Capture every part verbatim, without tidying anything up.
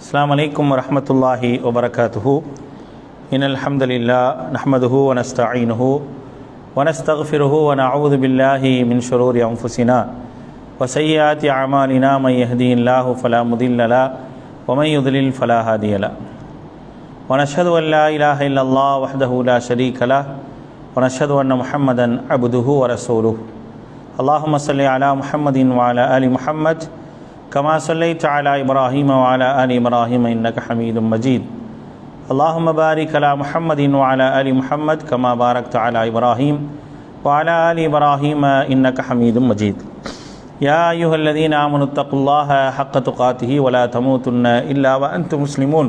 अस्सलामु अलैकुम वरहमतुल्लाहि वबरकातुहु। इन्नल हम्दुलिल्लाह नहमदुहु व नस्तईनुहु व नस्तगफिरुहु व नऊज़ु बिल्लाहि मिन शुरूरि अंफुसिना व सय्यिआति अअमालिना मन यहदिहिल्लाहु फला मुदिल्ल लहु व मन युद्लिल फला हादिय लहु व नशहदु अन ला इलाहा इल्लल्लाह वहदहु ला शरीक लहु व नशहदु अन्न मुहम्मदन अब्दुहु व रसूलुहु। अल्लाहुम्मा सल्लि अला मुहम्मदिन व अला आलि मुहम्मद कमा सल्लैत अला इब्राहीम व अला आलि इब्राहीम इन्नका हमीदुम मजीद। अल्लाहुम्मा बारिक अला मुहम्मदिन व अला आलि मुहम्मद कमा बारकत अला इब्राहीम व अला आलि इब्राहीम इन्नका हमीदुम मजीद। या अय्युहल्लज़ीना आमनुत्तक़ुल्लाह हक़्क़ तुक़ातिही व ला तमूतुन्ना इल्ला व अंतुम मुस्लिमून।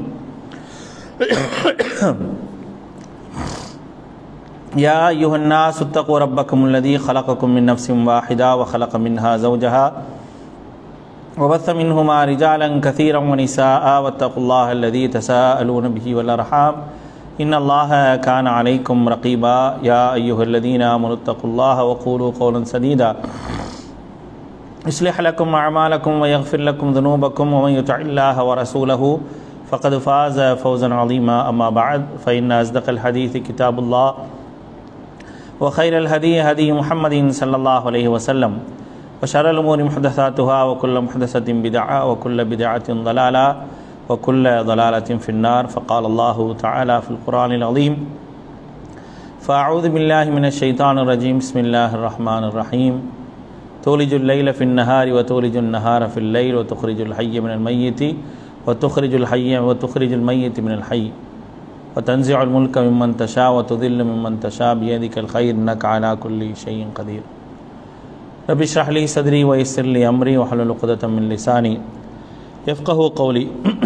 या अय्युहन्नास इत्तक़ू रब्बकुमुल्लज़ी ख़लक़कुम मिन नफ़्सिन वाहिदा व ख़लक़ मिन्हा ज़ौजहा वबस्स मिन्हुमा रिजालन कसीरन व निसाअ वत्तक़ुल्लाह अल्लज़ी तसाअलून बिही वल अर्हाम इन्नल्लाह कान अलैकुम रक़ीबा। या अय्युहल्लज़ीना आमनुत्तक़ुल्लाह व क़ूलू क़ौलन सदीदा युस्लिह लकुम अअमालकुम व यग़फ़िर लकुम ज़ुनूबकुम व मन युति'िल्लाह व रसूलहु फ़क़द फ़ाज़ फ़ौज़न अज़ीमा। अम्मा बअद फ़इन्न अस्दक़ल हदीस किताबुल्लाह व खैरल हदी हदी मुहम्मदिन सल्लल्लाहु अलैहि वसल्लम व शर्रल उमूरि मुहदसातुहा व कुल्लु मुहदसतिन बिदअह व कुल्लु बिदअतिन ज़लाला व कुल्लु ज़लालतिन फ़िन्नार। फ़क़ाल अल्लाहु तआला फ़िल क़ुरआनिल अज़ीम फ़अऊज़ु बिल्लाहि मिनश शैतानिर रजीम बिस्मिल्लाहिर रहमानिर रहीम। तूलिजुल लैल फ़िन नहारि व तूलिजुन नहार फ़िल लैल व तुख़रिजुल हय्य मिनल मय्यिति व तुख़रिजुल हय्य व तुख़रिजुल मय्यित मिनल हय्य व तंज़िउल मुल्क मिम्मन तशा व तुज़िल्लु मिम्मन तशा बियदिकल खैर इन्नका अला कुल्लि शैइन क़दीर। रब्बि इश्रह ली सदरी व यस्सिर ली अमरी वहलुल उक़दतम मिन लिसानी यफ़क़हू क़ौली।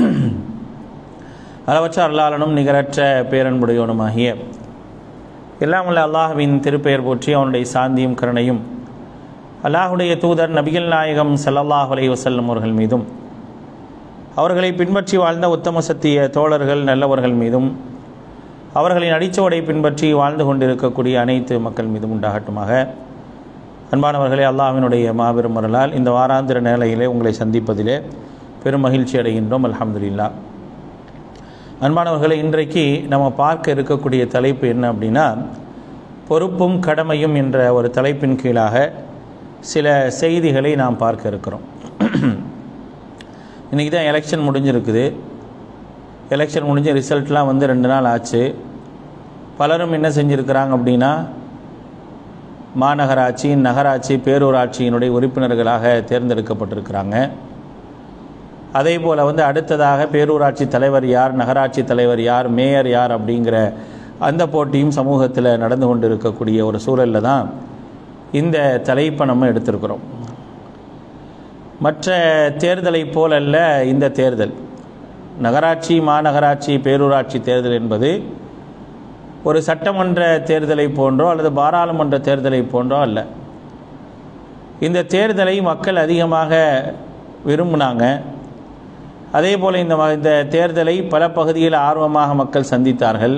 அளவற்ற அருளாளனும் நிகரற்ற பேரன்புடையோனுமாகிய எல்லாம் உள்ள அல்லாஹ்வின் திருப்பெயர் போற்றி அவனுடைய சாந்தியும் கருணையும் அல்லாஹுடைய தூதர் நபிகள் நாயகம் ஸல்லல்லாஹு அலைஹி வஸல்லம் அவர்கள் மீதும் அவர்களை பின்பற்றி வாழ்ந்த உத்தம சத்திய தோழர்கள் நல்லவர்கள் மீதும் அவர்களின் அடிச்சுவடை பின்பற்றி வாழ்ந்து கொண்டிருக்கக்கூடிய அனைத்து மக்கள் மீதும் உண்டாகட்டுமாக. அன்பானவர்களே, அல்லாஹ்வினுடைய மாபெரும் அருளால் இந்த வாராந்திர நிலையிலே உங்களை சந்திப்பதிலே பெரும் மகிழ்ச்சி அடைகின்றோம். அல்ஹம்துலில்லாஹ். அன்பானவர்களே, இன்றைக்கு நம்ம பார்க்க இருக்கக்கூடிய தலைப்பு என்ன அப்படின்னா, பொறுப்பும் கடமையும் என்ற ஒரு தலைப்பின் கீழாக சில செய்திகளை நாம் பார்க்க இருக்கிறோம். இன்றைக்கி தான் எலெக்ஷன் முடிஞ்சிருக்குது. எலெக்ஷன் முடிஞ்ச ரிசல்ட்லாம் வந்து ரெண்டு நாள் ஆச்சு. பலரும் என்ன செஞ்சுருக்கிறாங்க அப்படின்னா, மாநகராட்சி, நகராட்சி, பேரூராட்சியினுடைய உறுப்பினர்களாக தேர்ந்தெடுக்கப்பட்டிருக்கிறாங்க. அதே போல் வந்து அடுத்ததாக பேரூராட்சி தலைவர் யார், நகராட்சி தலைவர் யார், மேயர் யார் அப்படிங்கிற அந்த போட்டியும் சமூகத்தில் நடந்து கொண்டு இருக்கக்கூடிய ஒரு சூழலில் தான் இந்த தலைப்பை நம்ம எடுத்திருக்கிறோம். மற்ற தேர்தலை போலல்ல இந்த தேர்தல். நகராட்சி, மாநகராட்சி, பேரூராட்சி தேர்தல் என்பது ஒரு சட்டமன்ற தேர்தலை போன்றோ அல்லது பாராளுமன்ற தேர்தலை போன்றோ அல்ல. இந்த தேர்தலை மக்கள் அதிகமாக விரும்பினாங்க. அதே போல் இந்த இந்த தேர்தலை பல பகுதியில் ஆர்வமாக மக்கள் சந்தித்தார்கள்.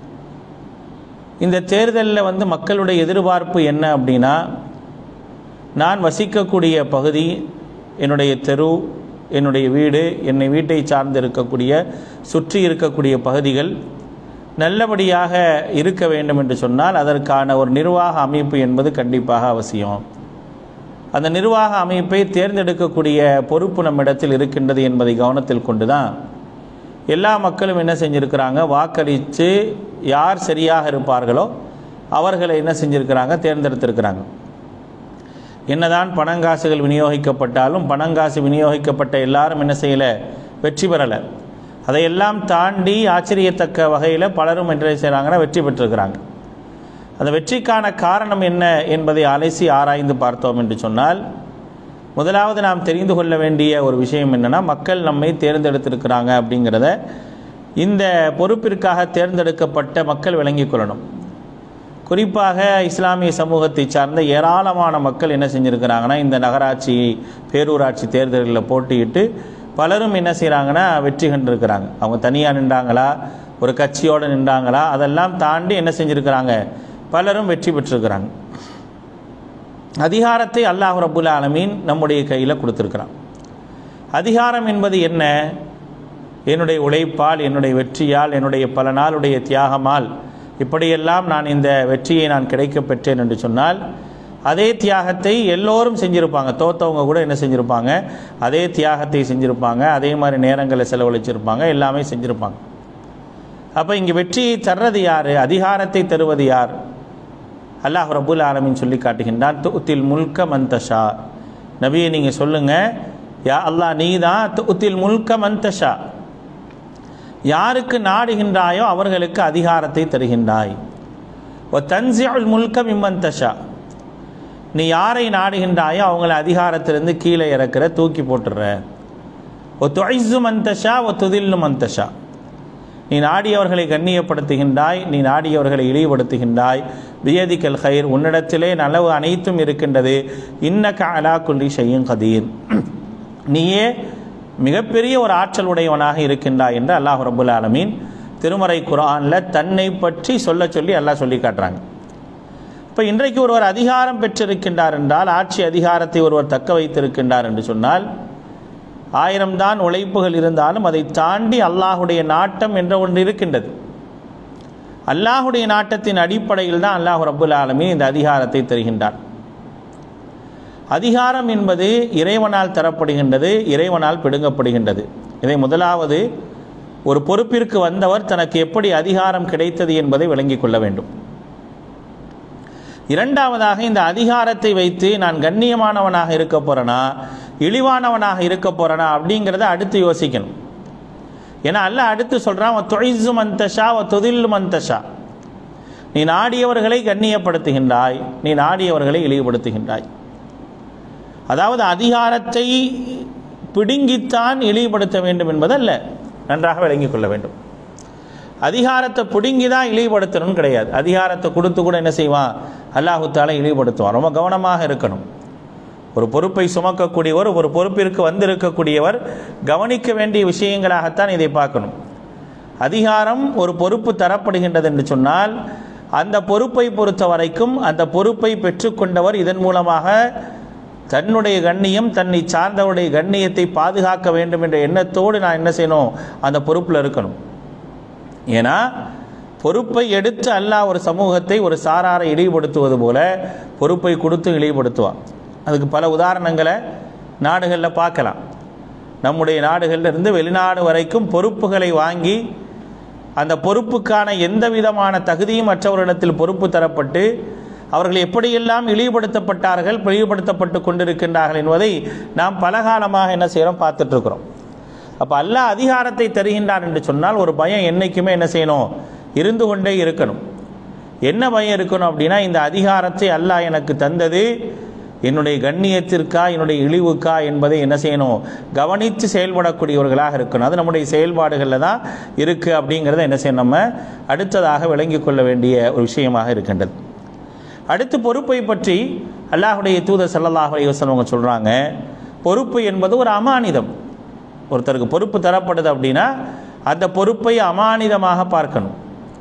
இந்த தேர்தலில் வந்து மக்களுடைய எதிர்பார்ப்பு என்ன அப்படின்னா, நான் வசிக்கக்கூடிய பகுதி, என்னுடைய தெரு, என்னுடைய வீடு, என்னை வீட்டை சார்ந்து இருக்கக்கூடிய சுற்றி இருக்கக்கூடிய பகுதிகள் நல்லபடியாக இருக்க வேண்டும் என்று சொன்னால் அதற்கான ஒரு நிர்வாக அமைப்பு என்பது கண்டிப்பாக அவசியம். அந்த நிர்வாக அமைப்பை தேர்ந்தெடுக்கக்கூடிய பொறுப்பு நம்மிடத்தில் இருக்கின்றது என்பதை கவனத்தில் கொண்டு தான் எல்லா மக்களும் என்ன செஞ்சுருக்கிறாங்க, வாக்களித்து யார் சரியாக இருப்பார்களோ அவர்களை என்ன செஞ்சுருக்கிறாங்க, தேர்ந்தெடுத்திருக்கிறாங்க. என்னதான் பணங்காசுகள் விநியோகிக்கப்பட்டாலும் பணங்காசு விநியோகிக்கப்பட்ட எல்லாரும் என்ன செய்யலை, வெற்றி பெறலை. அதையெல்லாம் தாண்டி ஆச்சரியத்தக்க வகையில் பலரும் என்ன செய்கிறாங்கன்னா, வெற்றி பெற்றிருக்கிறாங்க. அந்த வெற்றிக்கான காரணம் என்ன என்பதை அலசி ஆராய்ந்து பார்த்தோம் என்று சொன்னால், முதலாவது நாம் தெரிந்து கொள்ள வேண்டிய ஒரு விஷயம் என்னென்னா, மக்கள் நம்மை தேர்ந்தெடுத்திருக்கிறாங்க அப்படிங்கிறத இந்த பொறுப்பிற்காக தேர்ந்தெடுக்கப்பட்ட மக்கள் விளங்கிக் கொள்ளணும். குறிப்பாக இஸ்லாமிய சமூகத்தை சார்ந்த ஏராளமான மக்கள் என்ன செஞ்சுருக்கிறாங்கன்னா, இந்த நகராட்சி, பேரூராட்சி தேர்தல்களில் போட்டியிட்டு பலரும் என்ன செய்கிறாங்கன்னா, வெற்றி கண்டிருக்கிறாங்க. அவங்க தனியாக நின்றாங்களா, ஒரு கட்சியோடு நின்றாங்களா, அதெல்லாம் தாண்டி என்ன செஞ்சுருக்கிறாங்க, பலரும் வெற்றி பெற்றிருக்கிறாங்க. அதிகாரத்தை அல்லாஹ் ரப்புல் ஆலமீன் நம்முடைய கையில் கொடுத்துருக்கிறான். அதிகாரம் என்பது என்ன? என்னுடைய உழைப்பால், என்னுடைய வெற்றியால், என்னுடைய பல நாளுடைய தியாகமால் இப்படியெல்லாம் நான் இந்த வெற்றியை நான் கிடைக்க பெற்றேன் என்று சொன்னால், அதே தியாகத்தை எல்லோரும் செஞ்சுருப்பாங்க. தோத்தவங்க கூட என்ன செஞ்சுருப்பாங்க? அதே தியாகத்தை செஞ்சுருப்பாங்க, அதே மாதிரி நேரங்களை செலவழிச்சிருப்பாங்க, எல்லாமே செஞ்சுருப்பாங்க. அப்போ இங்கே வெற்றியை தர்றது யார்? அதிகாரத்தை தருவது யார்? அல்லாஹ் ரப்புல் ஆலமீன் சொல்லி காட்டுகின்றான், துத்தில் முல்க மந்தஷா. நபியை நீங்கள் சொல்லுங்கள், யா அல்லாஹ் நீ தான் துத்தில் முல்க மந்தஷா, யாருக்கு நாடுகின்றாயோ அவர்களுக்கு அதிகாரத்தை தருகின்றாய். ஓ தன்சியுல் முல்க மிம்மந்தஷா, நீ யாரை நாடுகின்றாயோ அவங்கள அதிகாரத்திலிருந்து கீழே இறக்குற, தூக்கி போட்டுற. ஓ துஇஸ்ஸு மந்தஷா ஓ துதில்லு மந்தஷா, நீ நாடியவர்களை கண்ணியப்படுத்துகின்றாய், நீ நாடியவர்களை இழிவுபடுத்துகின்றாய். பியதிக்கல் ஹைர், உன்னிடத்திலே நலவு அனைத்தும் இருக்கின்றது. இன்னக அலா குல்லி ஷைஇன் கதீர், நீயே மிகப்பெரிய ஒரு ஆற்றல் உடையவனாக இருக்கின்றாய் என்று அல்லாஹ் ரப்புல் ஆலமீன் திருமறை குர்ஆனில் தன்னை பற்றி சொல்ல சொல்லி அல்லாஹ் சொல்லி காட்டுறாங்க. இப்போ இன்றைக்கு ஒருவர் அதிகாரம் பெற்றிருக்கின்றார் என்றால், ஆட்சி அதிகாரத்தை ஒருவர் தக்க வைத்திருக்கின்றார் என்று சொன்னால், ஆயிரம்தான் உழைப்புகள் இருந்தாலும் அதை தாண்டி அல்லாஹுடைய நாட்டம் என்ற ஒன்று இருக்கின்றது. அல்லாஹுடைய நாட்டத்தின் அடிப்படையில் தான் அல்லாஹ் ரப்புல் ஆலமீன் இந்த அதிகாரத்தை தருகின்றார். அதிகாரம் என்பது இறைவனால் தரப்படுகின்றது, இறைவனால் பிடுங்கப்படுகின்றது. இதை முதலாவது ஒரு பொறுப்பிற்கு வந்தவர் தனக்கு எப்படி அதிகாரம் கிடைத்தது என்பதை விளங்கிக் கொள்ள வேண்டும். இரண்டாவதாக, இந்த அதிகாரத்தை வைத்து நான் கண்ணியமானவனாக இருக்க போறேனா, இழிவானவனாக இருக்க போறேனா அப்படிங்கிறத அடுத்து யோசிக்கணும். ஏன்னா அல்லாஹ் அடுத்து சொல்றான், துஇஸ்ஸு மந்தஷா வ துதில்லு மந்தஷா, நீ நாடியவர்களை கண்ணியப்படுத்துகின்றாய், நீ நாடியவர்களை இழிவுபடுத்துகின்றாய். அதாவது அதிகாரத்தை பிடுங்கித்தான் இழிவுபடுத்த வேண்டும் என்பதல்ல, நன்றாக விளங்கிக் கொள்ள வேண்டும். அதிகாரத்தை பிடுங்கி தான் இழிவுபடுத்தணும்னு கிடையாது. அதிகாரத்தை கொடுத்து கூட என்ன செய்வான்? அல்லாஹு தஆலா இழிவுபடுத்துவான். ரொம்ப கவனமாக இருக்கணும். ஒரு பொறுப்பை சுமக்கக்கூடியவர், ஒரு பொறுப்பிற்கு வந்திருக்கக்கூடியவர் கவனிக்க வேண்டிய விஷயங்களாகத்தான் இதை பார்க்கணும். அதிகாரம் ஒரு பொறுப்பு தரப்படுகின்றது என்று சொன்னால், அந்த பொறுப்பை பொறுத்த வரைக்கும் அந்த பொறுப்பை பெற்றுக்கொண்டவர் இதன் மூலமாக தன்னுடைய கண்ணியம், தன்னை சார்ந்தவருடைய கண்ணியத்தை பாதுகாக்க வேண்டும் என்ற எண்ணத்தோடு நான் என்ன செய்யணும்? அந்த பொறுப்பில் இருக்கணும். ஏன்னா பொறுப்பை எடுத்து அல்லாஹ் ஒரு சமூகத்தை, ஒரு சாராரை இழிவுபடுத்துவது போல பொறுப்பை கொடுத்து இழிவுபடுத்துவான். அதுக்கு பல உதாரணங்களை நாடுகளில் பார்க்கலாம். நம்முடைய நாடுகளிலிருந்து வெளிநாடு வரைக்கும் பொறுப்புகளை வாங்கி அந்த பொறுப்புக்கான எந்த விதமான தகுதியும் மற்றவரிடத்தில் பொறுப்பு தரப்பட்டு அவர்கள் எப்படியெல்லாம் இழிவுபடுத்தப்பட்டார்கள், இழிவுபடுத்தப்பட்டு கொண்டிருக்கின்றார்கள் என்பதை நாம் பலகாலமாக என்ன செய்கிறோம்? பார்த்துட்டு இருக்கிறோம். அப்போ அல்லாஹ் அதிகாரத்தை தருகின்றான் என்று சொன்னால் ஒரு பயம் என்றைக்குமே என்ன செய்யணும்? இருந்து கொண்டே இருக்கணும். என்ன பயம் இருக்கணும் அப்படின்னா, இந்த அதிகாரத்தை அல்லாஹ் எனக்கு தந்தது என்னுடைய கண்ணியத்திற்கா, என்னுடைய இழிவுக்கா என்பதை என்ன செய்யணும்? கவனித்து செயல்படக்கூடியவர்களாக இருக்கணும். அது நம்முடைய செயல்பாடுகளில் தான் இருக்குது அப்படிங்கிறத என்ன செய்யணும்? நம்ம அடுத்ததாக விளங்கிக் கொள்ள வேண்டிய ஒரு விஷயமாக இருக்கின்றது. அடுத்து பொறுப்பை பற்றி அல்லாஹுடைய தூதர் ஸல்லல்லாஹு அலைஹி வஸல்லம் அவங்க சொல்கிறாங்க, பொறுப்பு என்பது ஒரு அமானிதம். ஒருத்தருக்கு பொறுப்பு தரப்படுது அப்படின்னா அந்த பொறுப்பை அமானிதமாக பார்க்கணும்.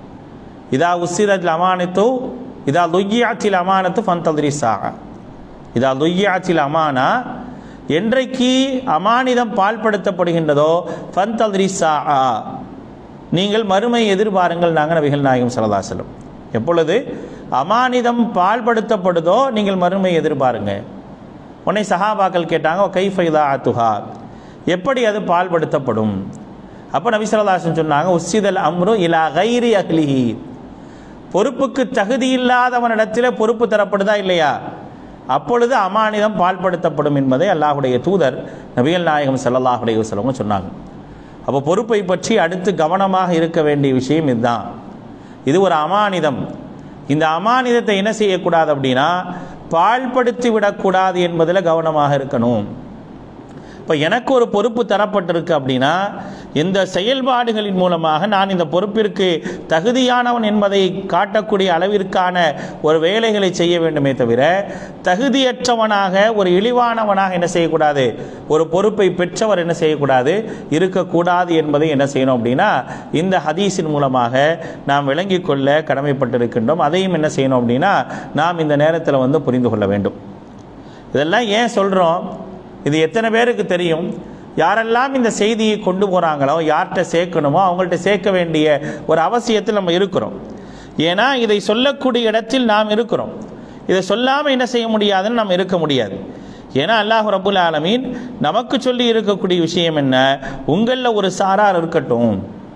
இதா உஸ்ஸிரத்தில் அமானத்து இதா லுய்யாத்தில் அமானத்து ஃபந்தத்ரி ஸாஅ, இதா லுய்யாத்தில் அமானா, என்றைக்கு அமானிதம் பால்படுத்தப்படுகின்றதோ ஃபந்தத்ரி ஸாஅ, நீங்கள் மறுமை எதிர்பாருங்கள். நாங்கள் நபிகள் நாயகம் ஸல்லல்லாஹு அலைஹி வஸல்லம், எப்பொழுது அமானிதம் பால்படுத்தப்படுதோ நீங்கள் மறுமை எதிர்பாருங்க. உடனே சஹாபாக்கள் கேட்டாங்க, கைஃப இதாஅத்துஹா, எப்படி அது பால்படுத்தப்படும்? அப்போ நபி ஸல்லல்லாஹு அலைஹி வஸல்லம் சொன்னாங்க, உஸ்ஸிதல் அம்ரு இலா கைரி அஹ்லிஹி, பொறுப்புக்கு தகுதி இல்லாதவனிடத்தில் பொறுப்பு தரப்படுதா இல்லையா, அப்பொழுது அமானிதம் பால்படுத்தப்படும் என்பதை அல்லாஹுடைய தூதர் நபிகள் நாயகம் ஸல்லல்லாஹு அலைஹி வஸல்லம் சொன்னாங்க. அப்போ பொறுப்பை பற்றி அடுத்து கவனமாக இருக்க வேண்டிய விஷயம் இதுதான். இது ஒரு அமானிதம். இந்த அமானிதத்தை என்ன செய்யக்கூடாது அப்படின்னா பால்படுத்தி விடக்கூடாது என்பதில் கவனமாக இருக்கணும். இப்போ எனக்கு ஒரு பொறுப்பு தரப்பட்டிருக்கு அப்படின்னா இந்த செயல்பாடுகளின் மூலமாக நான் இந்த பொறுப்பிற்கு தகுதியானவன் என்பதை காட்டக்கூடிய அளவிற்கான ஒரு வேலைகளை செய்ய வேண்டுமே தவிர தகுதியற்றவனாக, ஒரு இழிவானவனாக என்ன செய்யக்கூடாது, ஒரு பொறுப்பை பெற்றவர் என்ன செய்யக்கூடாது, இருக்கக்கூடாது என்பதை என்ன செய்யணும் அப்படின்னா இந்த ஹதீஸின் மூலமாக நாம் விளங்கிக் கொள்ள கடமைப்பட்டிருக்கின்றோம். அதையும் என்ன செய்யணும் அப்படின்னா நாம் இந்த நேரத்தில் வந்து புரிந்து கொள்ள வேண்டும். இதெல்லாம் ஏன் சொல்கிறோம்? இது எத்தனை பேருக்கு தெரியும்? யாரெல்லாம் இந்த செய்தியை கொண்டு போகிறாங்களோ, யார்கிட்ட சேர்க்கணுமோ அவங்கள்ட்ட சேர்க்க வேண்டிய ஒரு அவசியத்தில் நம்ம இருக்கிறோம். ஏன்னா இதை சொல்லக்கூடிய இடத்தில் நாம் இருக்கிறோம். இதை சொல்லாமல் என்ன செய்ய முடியாதுன்னு நம்ம இருக்க முடியாது. ஏன்னா அல்லாஹ் ரப்புல் ஆலமீன் நமக்கு சொல்லி இருக்கக்கூடிய விஷயம் என்ன, உங்களில் ஒரு சாரார் இருக்கட்டும்,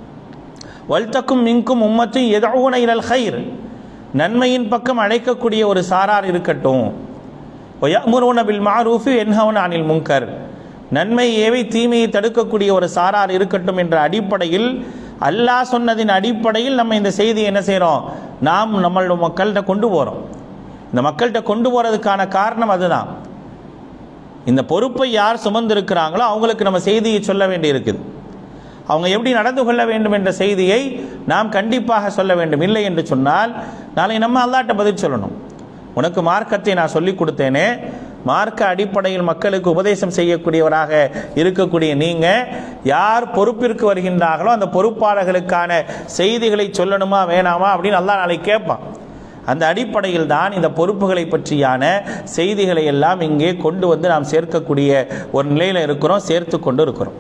வல்தக்கும் மின்கும் உம்மத்தும் யதுஊன இலல் கைர், நன்மையின் பக்கம் அழைக்கக்கூடிய ஒரு சாரார் இருக்கட்டும், வயஅமுரூன பில் மஅரூஃபி வயன்ஹவுன அனில் முன்கர், நன்மை ஏவி தீமையை தடுக்கக்கூடிய ஒரு சாரார் இருக்கட்டும் என்ற அடிப்படையில், அல்லாஹ் சொன்னதின் அடிப்படையில் நம்ம இந்த செய்தியை என்ன செய்கிறோம், நாம் நம்மளோட மக்கள்கிட்ட கொண்டு போகிறோம். இந்த மக்கள்கிட்ட கொண்டு போகிறதுக்கான காரணம் அதுதான். இந்த பொறுப்பை யார் சுமந்திருக்கிறாங்களோ அவங்களுக்கு நம்ம செய்தியை சொல்ல வேண்டி இருக்குது. அவங்க எப்படி நடந்து கொள்ள வேண்டும் என்ற செய்தியை நாம் கண்டிப்பாக சொல்ல வேண்டும். இல்லை என்று சொன்னால் நாளை நம்ம அல்லாஹ்ட்ட பதில் சொல்லணும். உனக்கு மார்க்கத்தை நான் சொல்லிக் கொடுத்தேனே, மார்க்க அடிப்படையில் மக்களுக்கு உபதேசம் செய்யக்கூடியவராக இருக்கக்கூடிய நீங்கள் யார் பொறுப்பிற்கு வருகின்றார்களோ அந்த பொறுப்பாளர்களுக்கான செய்திகளை சொல்லணுமா வேணாமா அப்படின்னு அல்லாஹ் நாளை கேட்பான். அந்த அடிப்படையில் தான் இந்த பொறுப்புகளை பற்றியான செய்திகளை எல்லாம் இங்கே கொண்டு வந்து நாம் சேர்க்கக்கூடிய ஒரு நிலையில் இருக்கிறோம், சேர்த்து கொண்டு இருக்கிறோம்.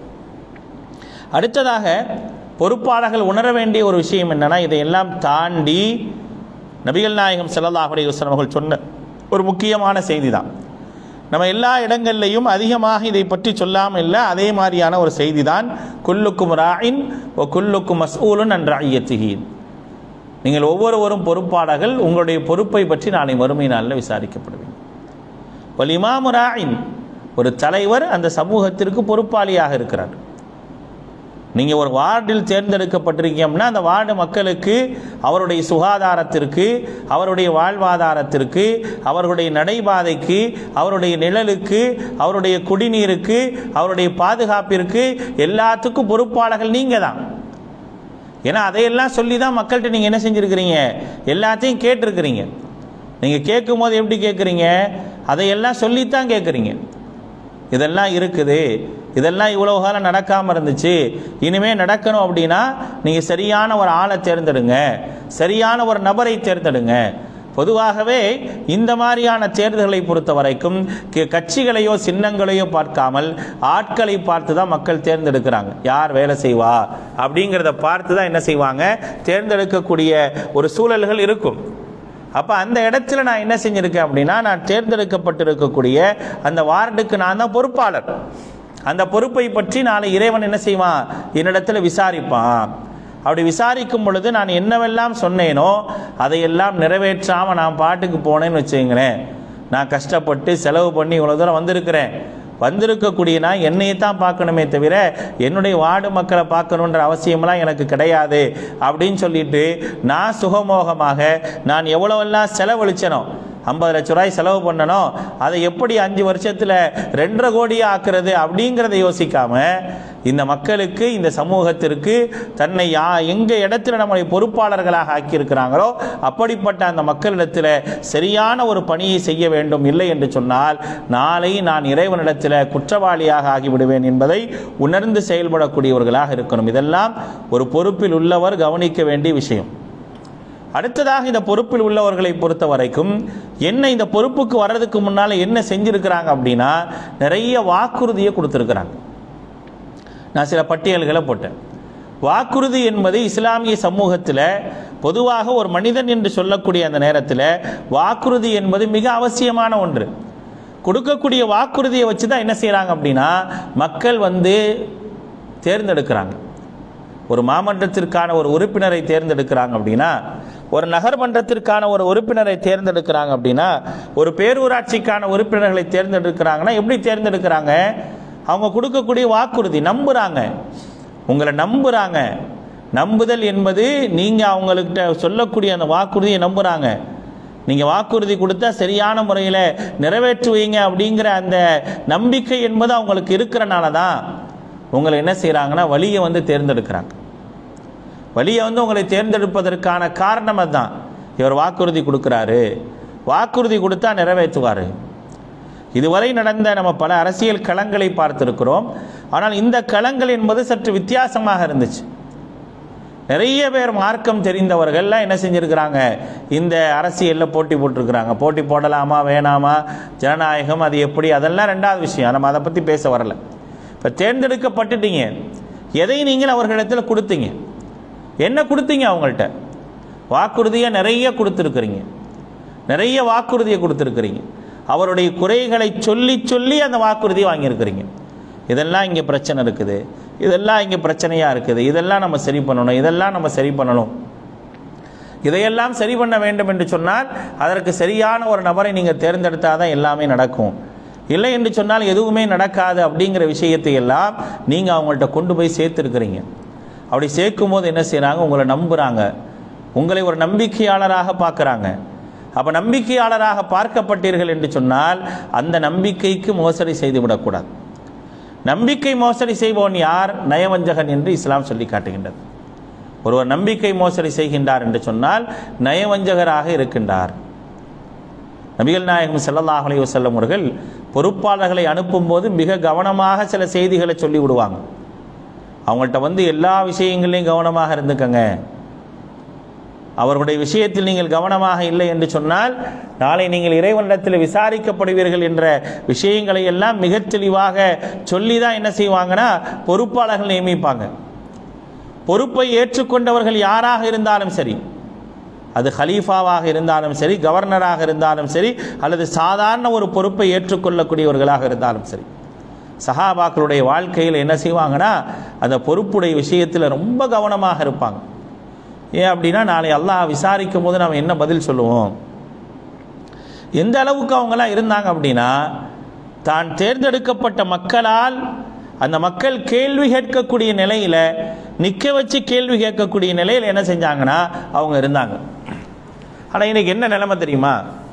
அடுத்ததாக பொறுப்பாளர்கள் உணர வேண்டிய ஒரு விஷயம் என்னன்னா, இதையெல்லாம் தாண்டி நபிகள் நாயகம் ஸல்லல்லாஹு அலைஹி வஸல்லம் அவர்கள் சொன்ன ஒரு முக்கியமான செய்தி தான். நம்ம எல்லா இடங்கள்லையும் அதிகமாக இதை பற்றி சொல்லாமல் இல்லை, அதே மாதிரியான ஒரு செய்தி தான், குல்லுக்கும் ராயின் வ குல்லுக்கும் மஸ்ஊலுன் அன் ரஅய்யத்திஹி, நீங்கள் ஒவ்வொருவரும் பொறுப்பாளர்கள், உங்களுடைய பொறுப்பை பற்றி நாளை மறுமை நாளில் விசாரிக்கப்படுவீங்க. வல் இமாமு ராயின், ஒரு தலைவர் அந்த சமூகத்திற்கு பொறுப்பாளியாக இருக்கிறார். நீங்கள் ஒரு வார்டில் தேர்ந்தெடுக்கப்பட்டிருக்கீங்கன்னா அந்த வார்டு மக்களுக்கு அவருடைய சுகாதாரத்திற்கு, அவருடைய வாழ்வாதாரத்திற்கு, அவருடைய நடைபாதைக்கு, அவருடைய நிழலுக்கு, அவருடைய குடிநீருக்கு, அவருடைய பாதுகாப்பிற்கு எல்லாத்துக்கும் பொறுப்பாளர்கள் நீங்கள் தான். ஏன்னா அதையெல்லாம் சொல்லி தான் மக்கள்கிட்ட நீங்கள் என்ன செஞ்சுருக்கிறீங்க, எல்லாத்தையும் கேட்டிருக்கிறீங்க. நீங்கள் கேட்கும் போது எப்படி கேட்குறீங்க, அதையெல்லாம் சொல்லித்தான் கேட்குறீங்க. இதெல்லாம் இருக்குது, இதெல்லாம் இவ்வளோ காலம் நடக்காமல் இருந்துச்சு, இனிமேல் நடக்கணும் அப்படின்னா நீங்கள் சரியான ஒரு ஆளை தேர்ந்தெடுங்க, சரியான ஒரு நபரை தேர்ந்தெடுங்க. பொதுவாகவே இந்த மாதிரியான தேர்தல்களை பொறுத்த வரைக்கும் கட்சிகளையோ சின்னங்களையோ பார்க்காமல் ஆட்களை பார்த்து தான் மக்கள் தேர்ந்தெடுக்கிறாங்க. யார் வேலை செய்வா அப்படிங்கிறத பார்த்து தான் என்ன செய்வாங்க, தேர்ந்தெடுக்கக்கூடிய ஒரு சூழல்கள் இருக்கும். அப்போ அந்த இடத்துல நான் என்ன செஞ்சுருக்கேன் அப்படின்னா, நான் தேர்ந்தெடுக்கப்பட்டிருக்கக்கூடிய அந்த வார்டுக்கு நான் தான் பொறுப்பாளர். அந்த பொறுப்பை பற்றி நாளை இறைவன் என்ன செய்வான், என்னிடத்தில் விசாரிப்பான். அப்படி விசாரிக்கும் பொழுது நான் என்னவெல்லாம் சொன்னேனோ அதையெல்லாம் நிறைவேற்றாமல் நான் பாட்டுக்கு போனேன்னு வச்சுங்களேன், நான் கஷ்டப்பட்டு செலவு பண்ணி இவ்வளோ தூரம் வந்திருக்கிறேன், வந்திருக்கக்கூடிய நான் என்னையை தான் பார்க்கணுமே தவிர என்னுடைய வார்டு மக்களை பார்க்கணுன்ற அவசியமெல்லாம் எனக்கு கிடையாது அப்படின்னு சொல்லிட்டு நான் சுகமோகமாக நான் எவ்வளோவெல்லாம் செலவழிச்சனோ, ஐம்பது லட்ச ரூபாய் செலவு பண்ணணும், அதை எப்படி அஞ்சு வருஷத்தில் ரெண்டரை கோடியாக ஆக்குறது அப்படிங்கிறத யோசிக்காம இந்த மக்களுக்கு, இந்த சமூகத்திற்கு தன்னை யா எங்கள் இடத்துல நம்மளை பொறுப்பாளர்களாக ஆக்கியிருக்கிறாங்களோ அப்படிப்பட்ட அந்த மக்களிடத்தில் சரியான ஒரு பணியை செய்ய வேண்டும். இல்லை என்று சொன்னால் நாளை நான் இறைவனிடத்தில் குற்றவாளியாக ஆகிவிடுவேன் என்பதை உணர்ந்து செயல்படக்கூடியவர்களாக இருக்கணும். இதெல்லாம் ஒரு பொறுப்பில் உள்ளவர் கவனிக்க வேண்டிய விஷயம். அடுத்ததாக இந்த பொறுப்பில் உள்ளவர்களை பொறுத்த வரைக்கும் என்ன, இந்த பொறுப்புக்கு வர்றதுக்கு முன்னால் என்ன செஞ்சுருக்கிறாங்க அப்படின்னா, நிறைய வாக்குறுதியை கொடுத்துருக்குறாங்க. நான் சில பட்டியல்களை போட்டேன். வாக்குறுதி என்பது இஸ்லாமிய சமூகத்தில் பொதுவாக ஒரு மனிதன் என்று சொல்லக்கூடிய அந்த நேரத்தில் வாக்குறுதி என்பது மிக அவசியமான ஒன்று. கொடுக்கக்கூடிய வாக்குறுதியை வச்சு தான் என்ன செய்கிறாங்க அப்படின்னா மக்கள் வந்து தேர்ந்தெடுக்கிறாங்க. ஒரு மாமன்றத்திற்கான ஒரு உறுப்பினரை தேர்ந்தெடுக்கிறாங்க அப்படின்னா, ஒரு நகர்மன்றத்திற்கான ஒரு உறுப்பினரை தேர்ந்தெடுக்கிறாங்க அப்படின்னா, ஒரு பேரூராட்சிக்கான உறுப்பினர்களை தேர்ந்தெடுக்கிறாங்கன்னா எப்படி தேர்ந்தெடுக்கிறாங்க, அவங்க கொடுக்கக்கூடிய வாக்குறுதி, நம்புகிறாங்க, உங்களை நம்புகிறாங்க. நம்புதல் என்பது நீங்கள் அவங்கள்கிட்ட சொல்லக்கூடிய அந்த வாக்குறுதியை நம்புகிறாங்க. நீங்கள் வாக்குறுதி கொடுத்தா சரியான முறையில் நிறைவேற்றுவீங்க அப்படிங்கிற அந்த நம்பிக்கை என்பது அவங்களுக்கு இருக்கிறனால தான் உங்களை என்ன செய்கிறாங்கன்னா வழியை வந்து தேர்ந்தெடுக்கிறாங்க. வழியை வந்து உங்களை தேர்ந்தெடுப்பதற்கான காரணம் அதுதான். இவர் வாக்குறுதி கொடுக்குறாரு, வாக்குறுதி கொடுத்தா நிறைவேற்றுவார். இதுவரை நடந்த நம்ம பல அரசியல் களங்களை பார்த்துருக்கிறோம். ஆனால் இந்த களங்கள் என்பது சற்று வித்தியாசமாக இருந்துச்சு. நிறைய பேர் மார்க்கம் தெரிந்தவர்கள்லாம் என்ன செஞ்சுருக்கிறாங்க, இந்த அரசியலில் போட்டி போட்டிருக்கிறாங்க. போட்டி போடலாமா வேணாமா, ஜனநாயகம் அது எப்படி, அதெல்லாம் ரெண்டாவது விஷயம், நம்ம அதை பற்றி பேச வரலை. இப்போ தேர்ந்தெடுக்கப்பட்டுட்டீங்க, எதை நீங்கள் அவர்களிடத்தில் கொடுத்தீங்க? என்ன கொடுத்தீங்க? அவங்கள்ட்ட வாக்குறுதியாக நிறைய கொடுத்துருக்குறீங்க, நிறைய வாக்குறுதியை கொடுத்துருக்குறீங்க. அவருடைய குறைகளை சொல்லி சொல்லி அந்த வாக்குறுதியை வாங்கியிருக்கிறீங்க. இதெல்லாம் இங்கே பிரச்சனை இருக்குது, இதெல்லாம் இங்கே பிரச்சனையாக இருக்குது, இதெல்லாம் நம்ம சரி பண்ணணும், இதெல்லாம் நம்ம சரி பண்ணணும், இதையெல்லாம் சரி பண்ண வேண்டும் என்று சொன்னால் அதற்கு சரியான ஒரு நபரை நீங்கள் தேர்ந்தெடுத்தால் தான் எல்லாமே நடக்கும். இல்லை என்று சொன்னால் எதுவுமே நடக்காது. அப்படிங்கிற விஷயத்தை எல்லாம் நீங்கள் அவங்கள்ட்ட கொண்டு போய் சேர்த்துருக்கிறீங்க. அப்படி சேர்க்கும் போது என்ன செய்கிறாங்க? உங்களை நம்புகிறாங்க, உங்களை ஒரு நம்பிக்கையாளராக பார்க்குறாங்க. அப்போ நம்பிக்கையாளராக பார்க்கப்பட்டீர்கள் என்று சொன்னால் அந்த நம்பிக்கைக்கு மோசடி செய்து விடக்கூடாது. நம்பிக்கை மோசடி செய்பவன் யார்? நயவஞ்சகன் என்று இஸ்லாம் சொல்லி காட்டுகின்றது. ஒருவர் நம்பிக்கை மோசடி செய்கின்றார் என்று சொன்னால் நயவஞ்சகராக இருக்கின்றார். நபிகள் நாயகம் ஸல்லல்லாஹு அலைஹி வஸல்லம் அவர்கள் பொறுப்பாளர்களை அனுப்பும்போது மிக கவனமாக சில செய்திகளை சொல்லி விடுவாங்க. அவங்கள்ட்ட வந்து எல்லா விஷயங்களையும் கவனமாக இருந்துக்கங்க, அவர்களுடைய விஷயத்தில் நீங்கள் கவனமாக இல்லை என்று சொன்னால் நாளை நீங்கள் இறைவனிடத்தில் விசாரிக்கப்படுவீர்கள் என்ற விஷயங்களை எல்லாம் மிக தெளிவாக சொல்லி தான் என்ன செய்வாங்கன்னா பொறுப்பாளர்கள் நியமிப்பாங்க. பொறுப்பை ஏற்றுக்கொண்டவர்கள் யாராக இருந்தாலும் சரி, அது ஹலீஃபாவாக இருந்தாலும் சரி, கவர்னராக இருந்தாலும் சரி, அல்லது சாதாரண ஒரு பொறுப்பை ஏற்றுக்கொள்ளக்கூடியவர்களாக இருந்தாலும் சரி, சஹாபாக்களுடைய வாழ்க்கையில் என்ன செய்வாங்கன்னா அந்த பொறுப்புடைய விஷயத்தில் ரொம்ப கவனமாக இருப்பாங்க. ஏன் அப்படின்னா நாளை அல்லாஹ் விசாரிக்கும் போது நாம் என்ன பதில் சொல்லுவோம்? எந்த அளவுக்கு அவங்களாம் இருந்தாங்க அப்படின்னா தான் தேர்ந்தெடுக்கப்பட்ட மக்களால் அந்த மக்கள் கேள்வி கேட்கக்கூடிய நிலையில் நிற்க வச்சு கேள்வி கேட்கக்கூடிய நிலையில் என்ன செஞ்சாங்கன்னா அவங்க இருந்தாங்க. ஆனால் இன்னைக்கு என்ன நிலைமை தெரியுமா?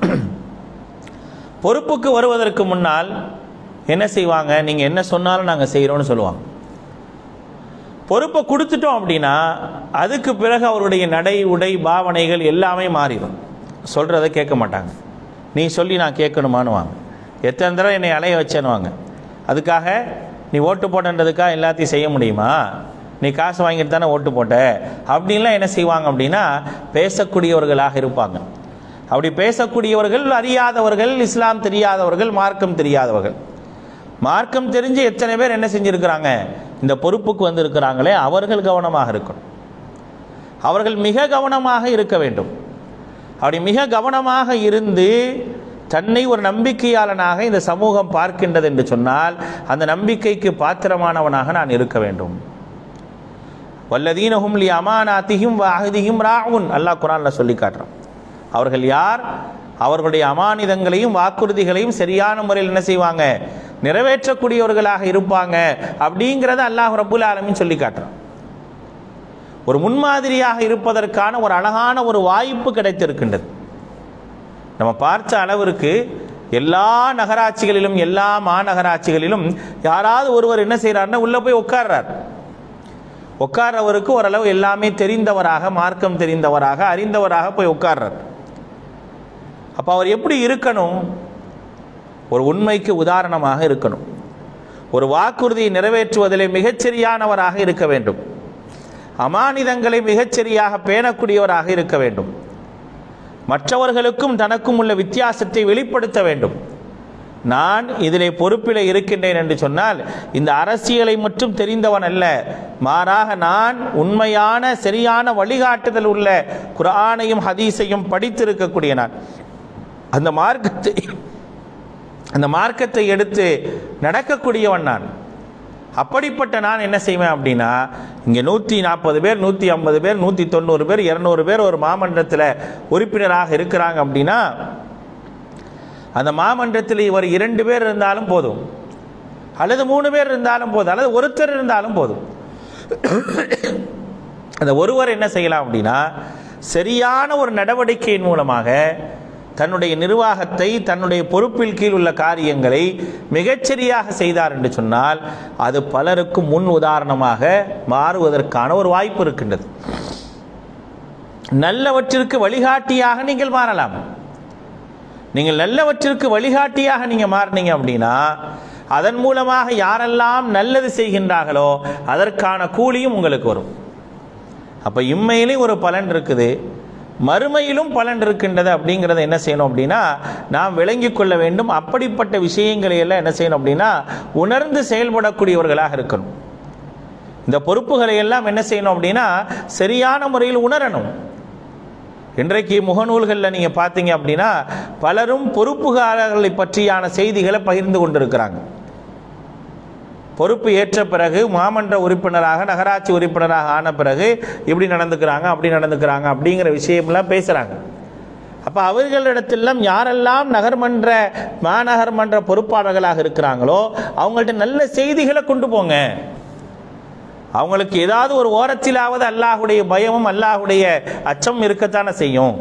பொறுப்புக்கு வருவதற்கு முன்னால் என்ன செய்வாங்க? நீங்கள் என்ன சொன்னாலும் நாங்கள் செய்கிறோன்னு சொல்லுவாங்க. பொறுப்பை கொடுத்துட்டோம் அப்படின்னா அதுக்கு பிறகு அவருடைய நடை உடை பாவனைகள் எல்லாமே மாறிடும். சொல்கிறத கேட்க மாட்டாங்க. நீ சொல்லி நான் கேட்கணுமான்னு வாங்க. எத்தனை தடவை என்னை அலைய வச்சேன்னு வாங்க. அதுக்காக நீ ஓட்டு போட்டன்றதுக்காக எல்லாத்தையும் செய்ய முடியுமா? நீ காசு வாங்கிட்டு தானே ஓட்டு போட்ட அப்படின்லாம் என்ன செய்வாங்க அப்படின்னா பேசக்கூடியவர்களாக இருப்பாங்க. அப்படி பேசக்கூடியவர்கள் அறியாதவர்கள், இஸ்லாம் தெரியாதவர்கள், மார்க்கம் தெரியாதவர்கள். மார்க்கம் தெரிஞ்சு எத்தனை பேர் என்ன செஞ்சுருக்கிறாங்க? இந்த பொறுப்புக்கு வந்து இருக்கிறாங்களே அவர்கள் கவனமாக இருக்கணும். அவர்கள் மிக கவனமாக இருக்க வேண்டும். அப்படி மிக கவனமாக இருந்து தன்னை ஒரு நம்பிக்கையாளனாக இந்த சமூகம் பார்க்கின்றது என்று சொன்னால் அந்த நம்பிக்கைக்கு பாத்திரமானவனாக நான் இருக்க வேண்டும். வல்லதீனஹும் லி அமானாத்திஹிம் வ அஹ்திஹிம் ராஊன், அல்லாஹ் குர்ஆன்ல சொல்லி காட்டுறான். அவர்கள் யார்? அவர்களுடைய அமானிதங்களையும் வாக்குறுதிகளையும் சரியான முறையில் என்ன செய்வாங்க? நிறைவேற்றக்கூடியவர்களாக இருப்பாங்க. அப்படிங்கிறத அல்லாஹ் ரப்புல் ஆலமீன் சொல்லி காட்டுறான். ஒரு முன்மாதிரியாக இருப்பதற்கான ஒரு அழகான ஒரு வாய்ப்பு கிடைத்திருக்கின்றது. நம்ம பார்த்த அளவிற்கு எல்லா நகராட்சிகளிலும் எல்லா மாநகராட்சிகளிலும் யாராவது ஒருவர் என்ன செய்யறாருன்னா உள்ள போய் உட்கார்றார். உட்கார்றவருக்கு ஓரளவு எல்லாமே தெரிந்தவராக, மார்க்கம் தெரிந்தவராக, அறிந்தவராக போய் உட்கார்றார். அப்ப அவர் எப்படி இருக்கணும்? ஒரு உண்மைக்கு உதாரணமாக இருக்கணும். ஒரு வாக்குறுதியை நிறைவேற்றுவதிலே மிகச்சரியானவராக இருக்க வேண்டும். அமானிதங்களை மிகச்சரியாக பேணக்கூடியவராக இருக்க வேண்டும். மற்றவர்களுக்கும் தனக்கும் உள்ள வித்தியாசத்தை வெளிப்படுத்த வேண்டும். நான் இதிலே பொறுப்பில் இருக்கின்றேன் என்று சொன்னால் இந்த அரசியலை மட்டும் தெரிந்தவன் அல்ல, மாறாக நான் உண்மையான சரியான வழிகாட்டுதல் உள்ள குர்ஆனையும் ஹதீஸையும் படித்திருக்கக்கூடிய நான் அந்த மார்க்கத்தை அந்த மார்க்கத்தை எடுத்து நடக்கக்கூடியவன் நான். அப்படிப்பட்ட நான் என்ன செய்வேன் அப்படின்னா இங்கே நூற்றி நாற்பது பேர், நூற்றி ஐம்பது பேர், நூற்றி தொண்ணூறு பேர், இரநூறு பேர் ஒரு மாமன்றத்தில் உறுப்பினராக இருக்கிறாங்க அப்படின்னா அந்த மாமன்றத்தில் இவர் இரண்டு பேர் இருந்தாலும் போதும், அல்லது மூணு பேர் இருந்தாலும் போதும், அல்லது ஒருத்தர் இருந்தாலும் போதும். அந்த ஒருவர் என்ன செய்யலாம் அப்படின்னா சரியான ஒரு நடவடிக்கையின் மூலமாக தன்னுடைய நிர்வாகத்தை, தன்னுடைய பொறுப்பில் கீழ் உள்ள காரியங்களை மிகச்சரியாக செய்தார் என்று சொன்னால் அது பலருக்கும் முன் உதாரணமாக மாறுவதற்கான ஒரு வாய்ப்பு இருக்கின்றது. நல்லவற்றிற்கு வழிகாட்டியாக நீங்கள் மாறலாம். நீங்கள் நல்லவற்றிற்கு வழிகாட்டியாக நீங்கள் மாறினீங்க அப்படின்னா அதன் மூலமாக யாரெல்லாம் நல்லது செய்கின்றார்களோ அதற்கான கூலியும் உங்களுக்கு வரும். அப்போ இம்மையிலே ஒரு பலன் இருக்குது, மறுமையிலும் பலன் இருக்கின்றது அப்படிங்கிறத என்ன செய்யணும் அப்படின்னா நாம் விளங்கிக் கொள்ள வேண்டும். அப்படிப்பட்ட விஷயங்களை எல்லாம் என்ன செய்யணும் அப்படின்னா உணர்ந்து செயல்படக்கூடியவர்களாக இருக்கணும். இந்த பொறுப்புகளை எல்லாம் என்ன செய்யணும் அப்படின்னா சரியான முறையில் உணரணும். இன்றைக்கு முகநூல்களில் நீங்கள் பார்த்தீங்க அப்படின்னா பலரும் பொறுப்புகாரர்களை பற்றியான செய்திகளை பகிர்ந்து கொண்டிருக்கிறாங்க. பொறுப்பு ஏற்ற பிறகு மாமன்ற உறுப்பினராக நகராட்சி உறுப்பினராக ஆன பிறகு இப்படி நடந்துக்கிறாங்க அப்படி நடந்துக்கிறாங்க அப்படிங்கிற விஷயம்லாம் பேசுகிறாங்க. அப்போ அவர்களிடத்திலும் யாரெல்லாம் நகர்மன்ற மாநகர்மன்ற பொறுப்பாளர்களாக இருக்கிறாங்களோ அவங்கள்ட்ட நல்ல செய்திகளை கொண்டு போங்க. அவங்களுக்கு ஏதாவது ஒரு ஓரத்திலாவது அல்லாஹுடைய பயமும் அல்லாஹுடைய அச்சம் இருக்கத்தானே செய்யும்.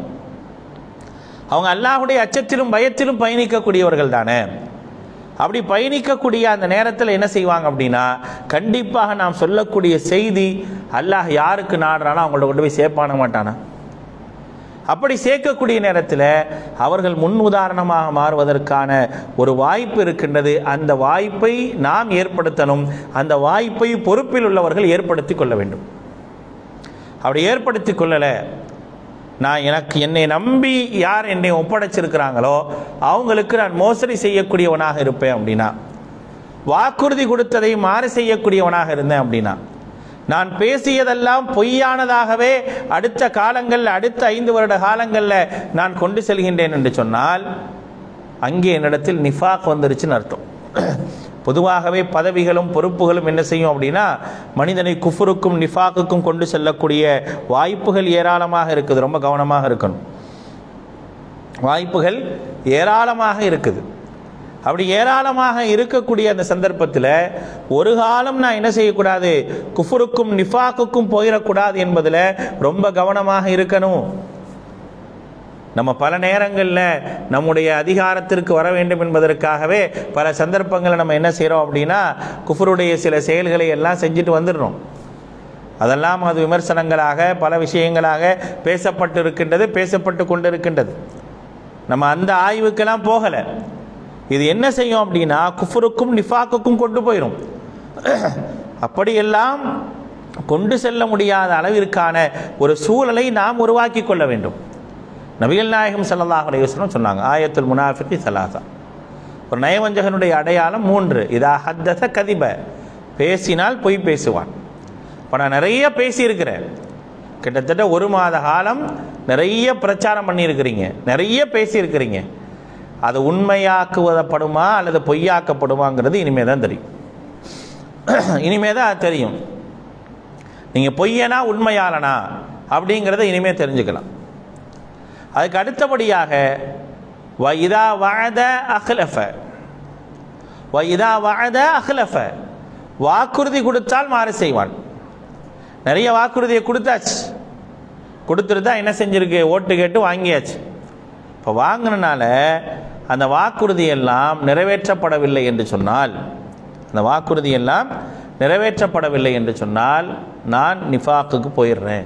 அவங்க அல்லாஹுடைய அச்சத்திலும் பயத்திலும் பயணிக்கக்கூடியவர்கள் தானே. அப்படி பயணிக்கக்கூடிய அந்த நேரத்தில் என்ன செய்வாங்க அப்படின்னா கண்டிப்பாக நாம் சொல்லக்கூடிய செய்தி அல்லாஹ் யாருக்கு நாடுறானோ அவங்கள்ட்ட கொண்டு போய் சேர்ப்பான மாட்டானா. அப்படி சேர்க்கக்கூடிய நேரத்தில் அவர்கள் முன் உதாரணமாக மாறுவதற்கான ஒரு வாய்ப்பு இருக்கின்றது. அந்த வாய்ப்பை நாம் ஏற்படுத்தணும். அந்த வாய்ப்பை பொறுப்பில் உள்ளவர்கள் ஏற்படுத்தி கொள்ள வேண்டும். அப்படி ஏற்படுத்தி கொள்ளலை, நான் எனக்கு என்னை நம்பி யார் என்னை ஒப்படைச்சிருக்கிறாங்களோ அவங்களுக்கு நான் மோசடி செய்யக்கூடியவனாக இருப்பேன் அப்படின்னா, வாக்குறுதி கொடுத்ததை மாறு செய்யக்கூடியவனாக இருந்தேன் அப்படின்னா, நான் பேசியதெல்லாம் பொய்யானதாகவே அடுத்த காலங்களில் அடுத்த ஐந்து வருட காலங்களில் நான் கொண்டு செல்கின்றேன் என்று சொன்னால் அங்கே என்னிடத்தில் நிஃபாக் வந்துருச்சுன்னு அர்த்தம். பொதுவாகவே பதவிகளும் பொறுப்புகளும் என்ன செய்யும் அப்படின்னா மனிதனை குஃபுருக்கும் நிஃபாக்குக்கும் கொண்டு செல்லக்கூடிய வாய்ப்புகள் ஏராளமாக இருக்குது. ரொம்ப கவனமாக இருக்கணும். வாய்ப்புகள் ஏராளமாக இருக்குது. அப்படி ஏராளமாக இருக்கக்கூடிய அந்த சந்தர்ப்பத்தில் ஒரு காலம் நான் என்ன செய்யக்கூடாது, குஃபுருக்கும் நிஃபாக்குக்கும் போயிடக்கூடாது என்பதில் ரொம்ப கவனமாக இருக்கணும். நம்ம பல நேரங்களில் நம்முடைய அதிகாரத்திற்கு வர வேண்டும் என்பதற்காகவே பல சந்தர்ப்பங்களில் நம்ம என்ன செய்கிறோம் அப்படின்னா குஃபருடைய சில செயல்களை எல்லாம் செஞ்சுட்டு வந்துடுறோம். அதெல்லாம் அது விமர்சனங்களாக பல விஷயங்களாக பேசப்பட்டு இருக்கின்றது, பேசப்பட்டு கொண்டு இருக்கின்றது. நம்ம அந்த ஆய்வுக்கெல்லாம் போகலை. இது என்ன செய்யும் அப்படின்னா குஃபருக்கும் நிஃபாக்குக்கும் கொண்டு போயிடும். அப்படியெல்லாம் கொண்டு செல்ல முடியாத அளவிற்கான ஒரு சூழலை நாம் உருவாக்கி கொள்ள வேண்டும். நபிகள் நாயகம் ஸல்லல்லாஹு அலைஹி வஸல்லம் சொன்னாங்க, ஆயத்துல் முனாஃபிகி ஸலாஸா, ஒரு நயவஞ்சகனுடைய அடையாளம் மூன்று. இதா ஹத்தஸ கதிப, பேசினால் பொய் பேசுவான். இப்போ நான் நிறைய பேசியிருக்கிறேன், கிட்டத்தட்ட ஒரு மாத காலம் நிறைய பிரச்சாரம் பண்ணியிருக்கிறீங்க, நிறைய பேசியிருக்கிறீங்க. அது உண்மையாக்குவதப்படுமா அல்லது பொய்யாக்கப்படுமாங்கிறது இனிமே தான் தெரியும். இனிமே தான் அது தெரியும். நீங்கள் பொய்யனா உண்மையாளனா அப்படிங்கிறத இனிமே தெரிஞ்சுக்கலாம். அதுக்கு அடுத்தபடியாக வைதா வஅத அஹ்லஃப, வைதா வஅத அஹ்லஃப, வாக்குறுதி கொடுத்தால் மாறு செய்வான். நிறைய வாக்குறுதியை கொடுத்தாச்சு, கொடுத்துட்டு தான் என்ன செஞ்சிருக்கு, ஓட்டு கேட்டு வாங்கியாச்சு. இப்போ வாங்கினால அந்த வாக்குறுதி எல்லாம் நிறைவேற்றப்படவில்லை என்று சொன்னால், அந்த வாக்குறுதி எல்லாம் நிறைவேற்றப்படவில்லை என்று சொன்னால் நான் நிஃபாக்குக்கு போயிடுறேன்.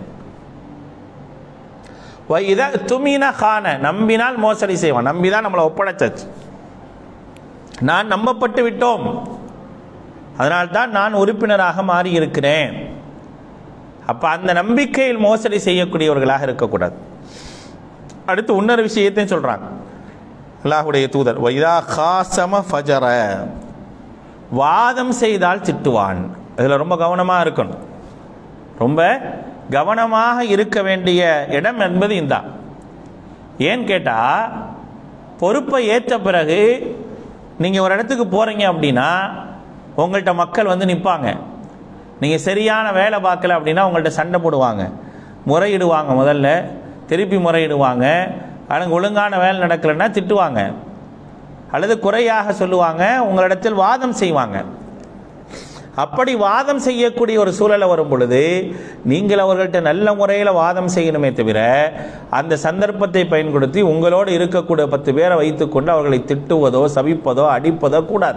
இதை துமின கான, நம்பினால் மோசடி செய்வான். நம்பிதான் நம்மளை ஒப்படைச்சாச்சு, நான் நம்பப்பட்டு விட்டோம், அதனால்தான் நான் உறுப்பினராக மாறி இருக்கிறேன். அப்போ அந்த நம்பிக்கையில் மோசடி செய்யக்கூடியவர்களாக இருக்கக்கூடாது. அடுத்து இன்னொரு விஷயத்தையும் சொல்றாங்க அல்லாஹ்வுடைய தூதர், வைதா காசம ஃபஜர, வாதம் செய்தால் திட்டுவான். இதில் ரொம்ப கவனமாக இருக்கணும். ரொம்ப கவனமாக இருக்க வேண்டிய இடம் என்பது இந்த. ஏன்னு கேட்டால் பொறுப்பை ஏற்ற பிறகு நீங்கள் ஒரு இடத்துக்கு போகிறீங்க அப்படின்னா உங்கள்கிட்ட மக்கள் வந்து நிற்பாங்க. நீங்கள் சரியான வேலை பார்க்கல அப்படின்னா உங்கள்கிட்ட சண்டை போடுவாங்க, முறையிடுவாங்க, முதல்ல திருப்பி முறையிடுவாங்க. ஆனால் ஒழுங்கான வேலை நடக்கலைன்னா திட்டுவாங்க அல்லது குறையாக சொல்லுவாங்க, உங்களிடத்தில் வாதம் செய்வாங்க. அப்படி வாதம் செய்யக்கூடிய ஒரு சூழலை வரும் பொழுது நீங்கள் அவர்கள்ட்ட நல்ல முறையில் வாதம் செய்யணுமே தவிர அந்த சந்தர்ப்பத்தை பயன்படுத்தி உங்களோடு இருக்கக்கூடிய பத்து பேரை வைத்துக்கொண்டு அவர்களை திட்டுவதோ சபிப்பதோ அடிப்பதோ கூடாது.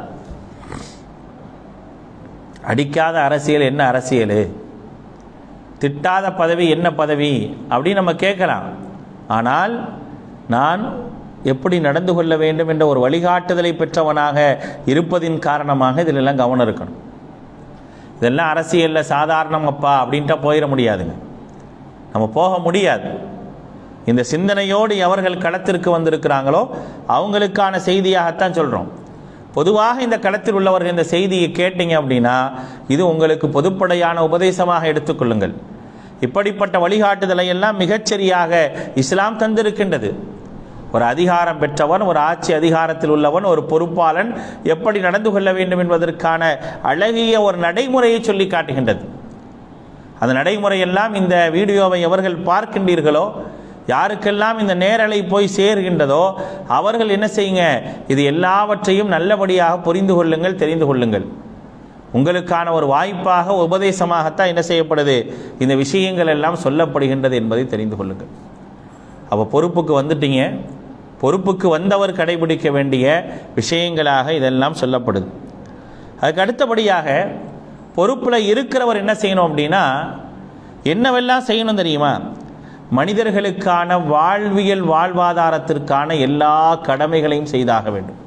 அடிக்காத அரசியல் என்ன அரசியல், திட்டாத பதவி என்ன பதவி அப்படின்னு நம்ம கேட்கலாம். ஆனால் நான் எப்படி நடந்து கொள்ள வேண்டும் என்ற ஒரு வழிகாட்டுதலை பெற்றவனாக இருப்பதின் காரணமாக இதிலெல்லாம் கவனம் இருக்கணும். இதெல்லாம் அரசியலில் சாதாரணம் அப்பா அப்படின்ட்டா போயிட முடியாதுங்க, நம்ம போக முடியாது. இந்த சிந்தனையோடு எவர்கள் களத்திற்கு வந்திருக்கிறாங்களோ அவங்களுக்கான செய்தியாகத்தான் சொல்கிறோம். பொதுவாக இந்த களத்தில் உள்ளவர்கள் இந்த செய்தியை கேட்டீங்க அப்படின்னா இது உங்களுக்கு பொதுப்படையான உபதேசமாக எடுத்துக்கொள்ளுங்கள். இப்படிப்பட்ட வழிகாட்டுதலை எல்லாம் மிகச்சரியாக இஸ்லாம் தந்திருக்கின்றது. ஒரு அதிகாரம் பெற்றவன், ஒரு ஆட்சி அதிகாரத்தில் உள்ளவன், ஒரு பொறுப்பாளன் எப்படி நடந்து கொள்ள வேண்டும் என்பதற்கான அழகிய ஒரு நடைமுறையை சொல்லி காட்டுகின்றது. அந்த நடைமுறையெல்லாம் இந்த வீடியோவை எவர்கள் பார்க்கின்றீர்களோ, யாருக்கெல்லாம் இந்த நேரலை போய் சேர்கின்றதோ அவர்கள் என்ன செய்யுங்க, இது எல்லாவற்றையும் நல்லபடியாக புரிந்து கொள்ளுங்கள், தெரிந்து கொள்ளுங்கள். உங்களுக்கான ஒரு வாய்ப்பாக உபதேசமாகத்தான் என்ன செய்யப்படுது, இந்த விஷயங்கள் எல்லாம் சொல்லப்படுகின்றது என்பதை தெரிந்து கொள்ளுங்கள். அப்போ பொறுப்புக்கு வந்துட்டீங்க, பொறுப்புக்கு வந்தவர் கடைபிடிக்க வேண்டிய விஷயங்களாக இதெல்லாம் சொல்லப்படுது. அதுக்கு அடுத்தபடியாக பொறுப்பில் இருக்கிறவர் என்ன செய்யணும் அப்படின்னா என்னவெல்லாம் செய்யணும் தெரியுமா? மனிதர்களுக்கான வாழ்வியல் வாழ்வாதாரத்திற்கான எல்லா கடமைகளையும் செய்தாக வேண்டும்.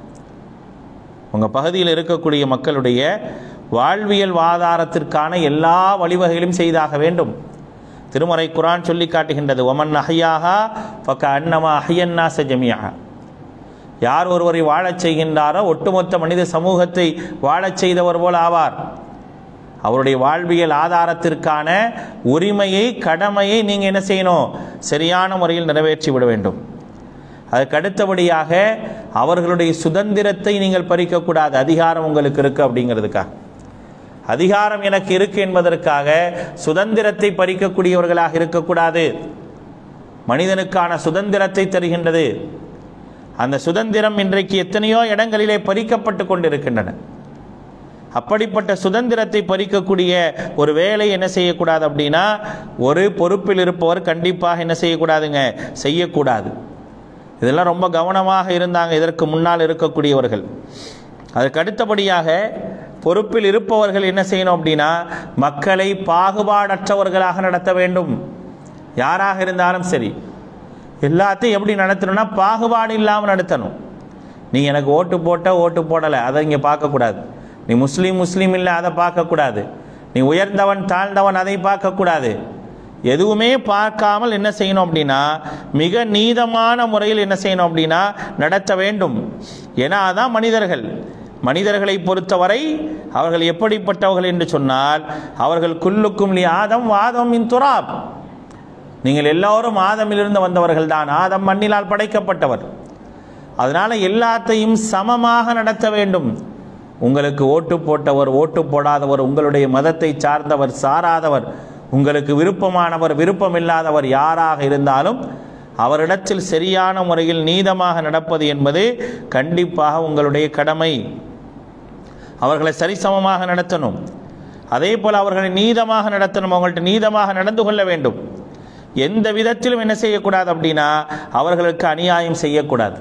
உங்கள் பகுதியில் இருக்கக்கூடிய மக்களுடைய வாழ்வியல் ஆதாரத்திற்கான எல்லா வழிவகைகளையும் செய்தாக வேண்டும். திருமறை குர்ஆன் சொல்லி காட்டுகின்றது, ஒமன் அஹ்யாஹா ஃபக அன்னமா அஹ்யன்னாஸ ஜமீஆ. யார் ஒருவரை வாழச் செய்கின்றாரோ ஒட்டுமொத்த மனித சமூகத்தை வாழச் செய்தவர் போல் ஆவார். அவருடைய வாழ்வியல் ஆதாரத்திற்கான உரிமையை, கடமையை நீங்கள் என்ன செய்யணும், சரியான முறையில் நிறைவேற்றி விட வேண்டும். அதுக்கு அடுத்தபடியாக அவர்களுடைய சுதந்திரத்தை நீங்கள் பறிக்கக்கூடாது. அதிகாரம் உங்களுக்கு இருக்குது அப்படிங்கிறதுக்காக, அதிகாரம் எனக்கு இருக்கு என்பதற்காக சுதந்திரத்தை பறிக்கக்கூடியவர்களாக இருக்கக்கூடாது. மனிதனுக்கான சுதந்திரத்தை தருகின்றது. அந்த சுதந்திரம் இன்றைக்கு எத்தனையோ இடங்களிலே பறிக்கப்பட்டு கொண்டிருக்கின்றன. அப்படிப்பட்ட சுதந்திரத்தை பறிக்கக்கூடிய ஒரு வேலை என்ன செய்யக்கூடாது அப்படின்னா ஒரு பொறுப்பில் இருப்பவர் கண்டிப்பாக என்ன செய்யக்கூடாதுங்க, செய்யக்கூடாது. இதெல்லாம் ரொம்ப கவனமாக இருந்தாங்க இதற்கு முன்னால் இருக்கக்கூடியவர்கள். அதுக்கு அடுத்தபடியாக பொறுப்பில் இருப்பவர்கள் என்ன செய்யணும் அப்படின்னா மக்களை பாகுபாடற்றவர்களாக நடத்த வேண்டும். யாராக இருந்தாலும் சரி, எல்லாத்தையும் எப்படி நடத்தணும்னா பாகுபாடு இல்லாமல் நடத்தணும். நீ எனக்கு ஓட்டு போட்ட ஓட்டு போடலை அதை இங்கே பார்க்கக்கூடாது. நீ முஸ்லீம் முஸ்லீம் இல்லை அதை பார்க்கக்கூடாது. நீ உயர்ந்தவன் தாழ்ந்தவன் அதை பார்க்கக்கூடாது. எதுவுமே பார்க்காமல் என்ன செய்யணும் அப்படின்னா மிக நீதமான முறையில் என்ன செய்யணும் அப்படின்னா நடத்த வேண்டும். ஏன்னா அதான் மனிதர்கள். மனிதர்களை பொறுத்தவரை அவர்கள் எப்படிப்பட்டவர்கள் என்று சொன்னால் அவர்கள் குல்லுக்கும் லி ஆதம் வாதம் மின் துராப். நீங்கள் எல்லோரும் ஆதமிலிருந்து வந்தவர்கள் தான். ஆதம் மண்ணிலால் படைக்கப்பட்டவர். அதனால எல்லாத்தையும் சமமாக நடத்த வேண்டும். உங்களுக்கு ஓட்டு போட்டவர், ஓட்டு போடாதவர், உங்களுடைய மதத்தை சார்ந்தவர், சாராதவர், உங்களுக்கு விருப்பமானவர், விருப்பமில்லாதவர் யாராக இருந்தாலும் அவரிடத்தில் சரியான முறையில் நீதமாக நடப்பது என்பது கண்டிப்பாக உங்களுடைய கடமை. அவர்களை சரிசமமாக நடத்தணும். அதே போல் அவர்களை நீதமாக நடத்தணும். அவங்கள்ட்ட நீதமாக நடந்து கொள்ள வேண்டும். எந்த விதத்திலும் என்ன செய்யக்கூடாது அப்படின்னா அவர்களுக்கு அநியாயம் செய்யக்கூடாது.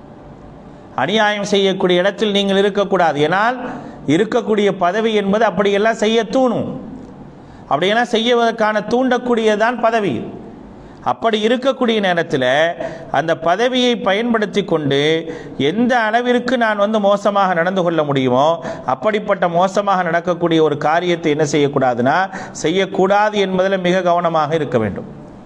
அநியாயம் செய்யக்கூடிய இடத்தில் நீங்கள் இருக்கக்கூடாது. ஏனால் இருக்கக்கூடிய பதவி என்பது அப்படியெல்லாம் செய்ய தூணும். அப்படியெல்லாம் செய்வதற்கான தூண்டக்கூடியதான் பதவி. அப்படி இருக்கக்கூடிய நேரத்தில் அந்த பதவியை பயன்படுத்தி கொண்டு எந்த அளவிற்கு நான் வந்து மோசமாக நடந்து கொள்ள முடியுமோ அப்படிப்பட்ட மோசமாக நடக்கக்கூடிய ஒரு காரியத்தை என்ன செய்யக்கூடாதுன்னா செய்யக்கூடாது என்பதில் மிக கவனமாக இருக்க வேண்டும்.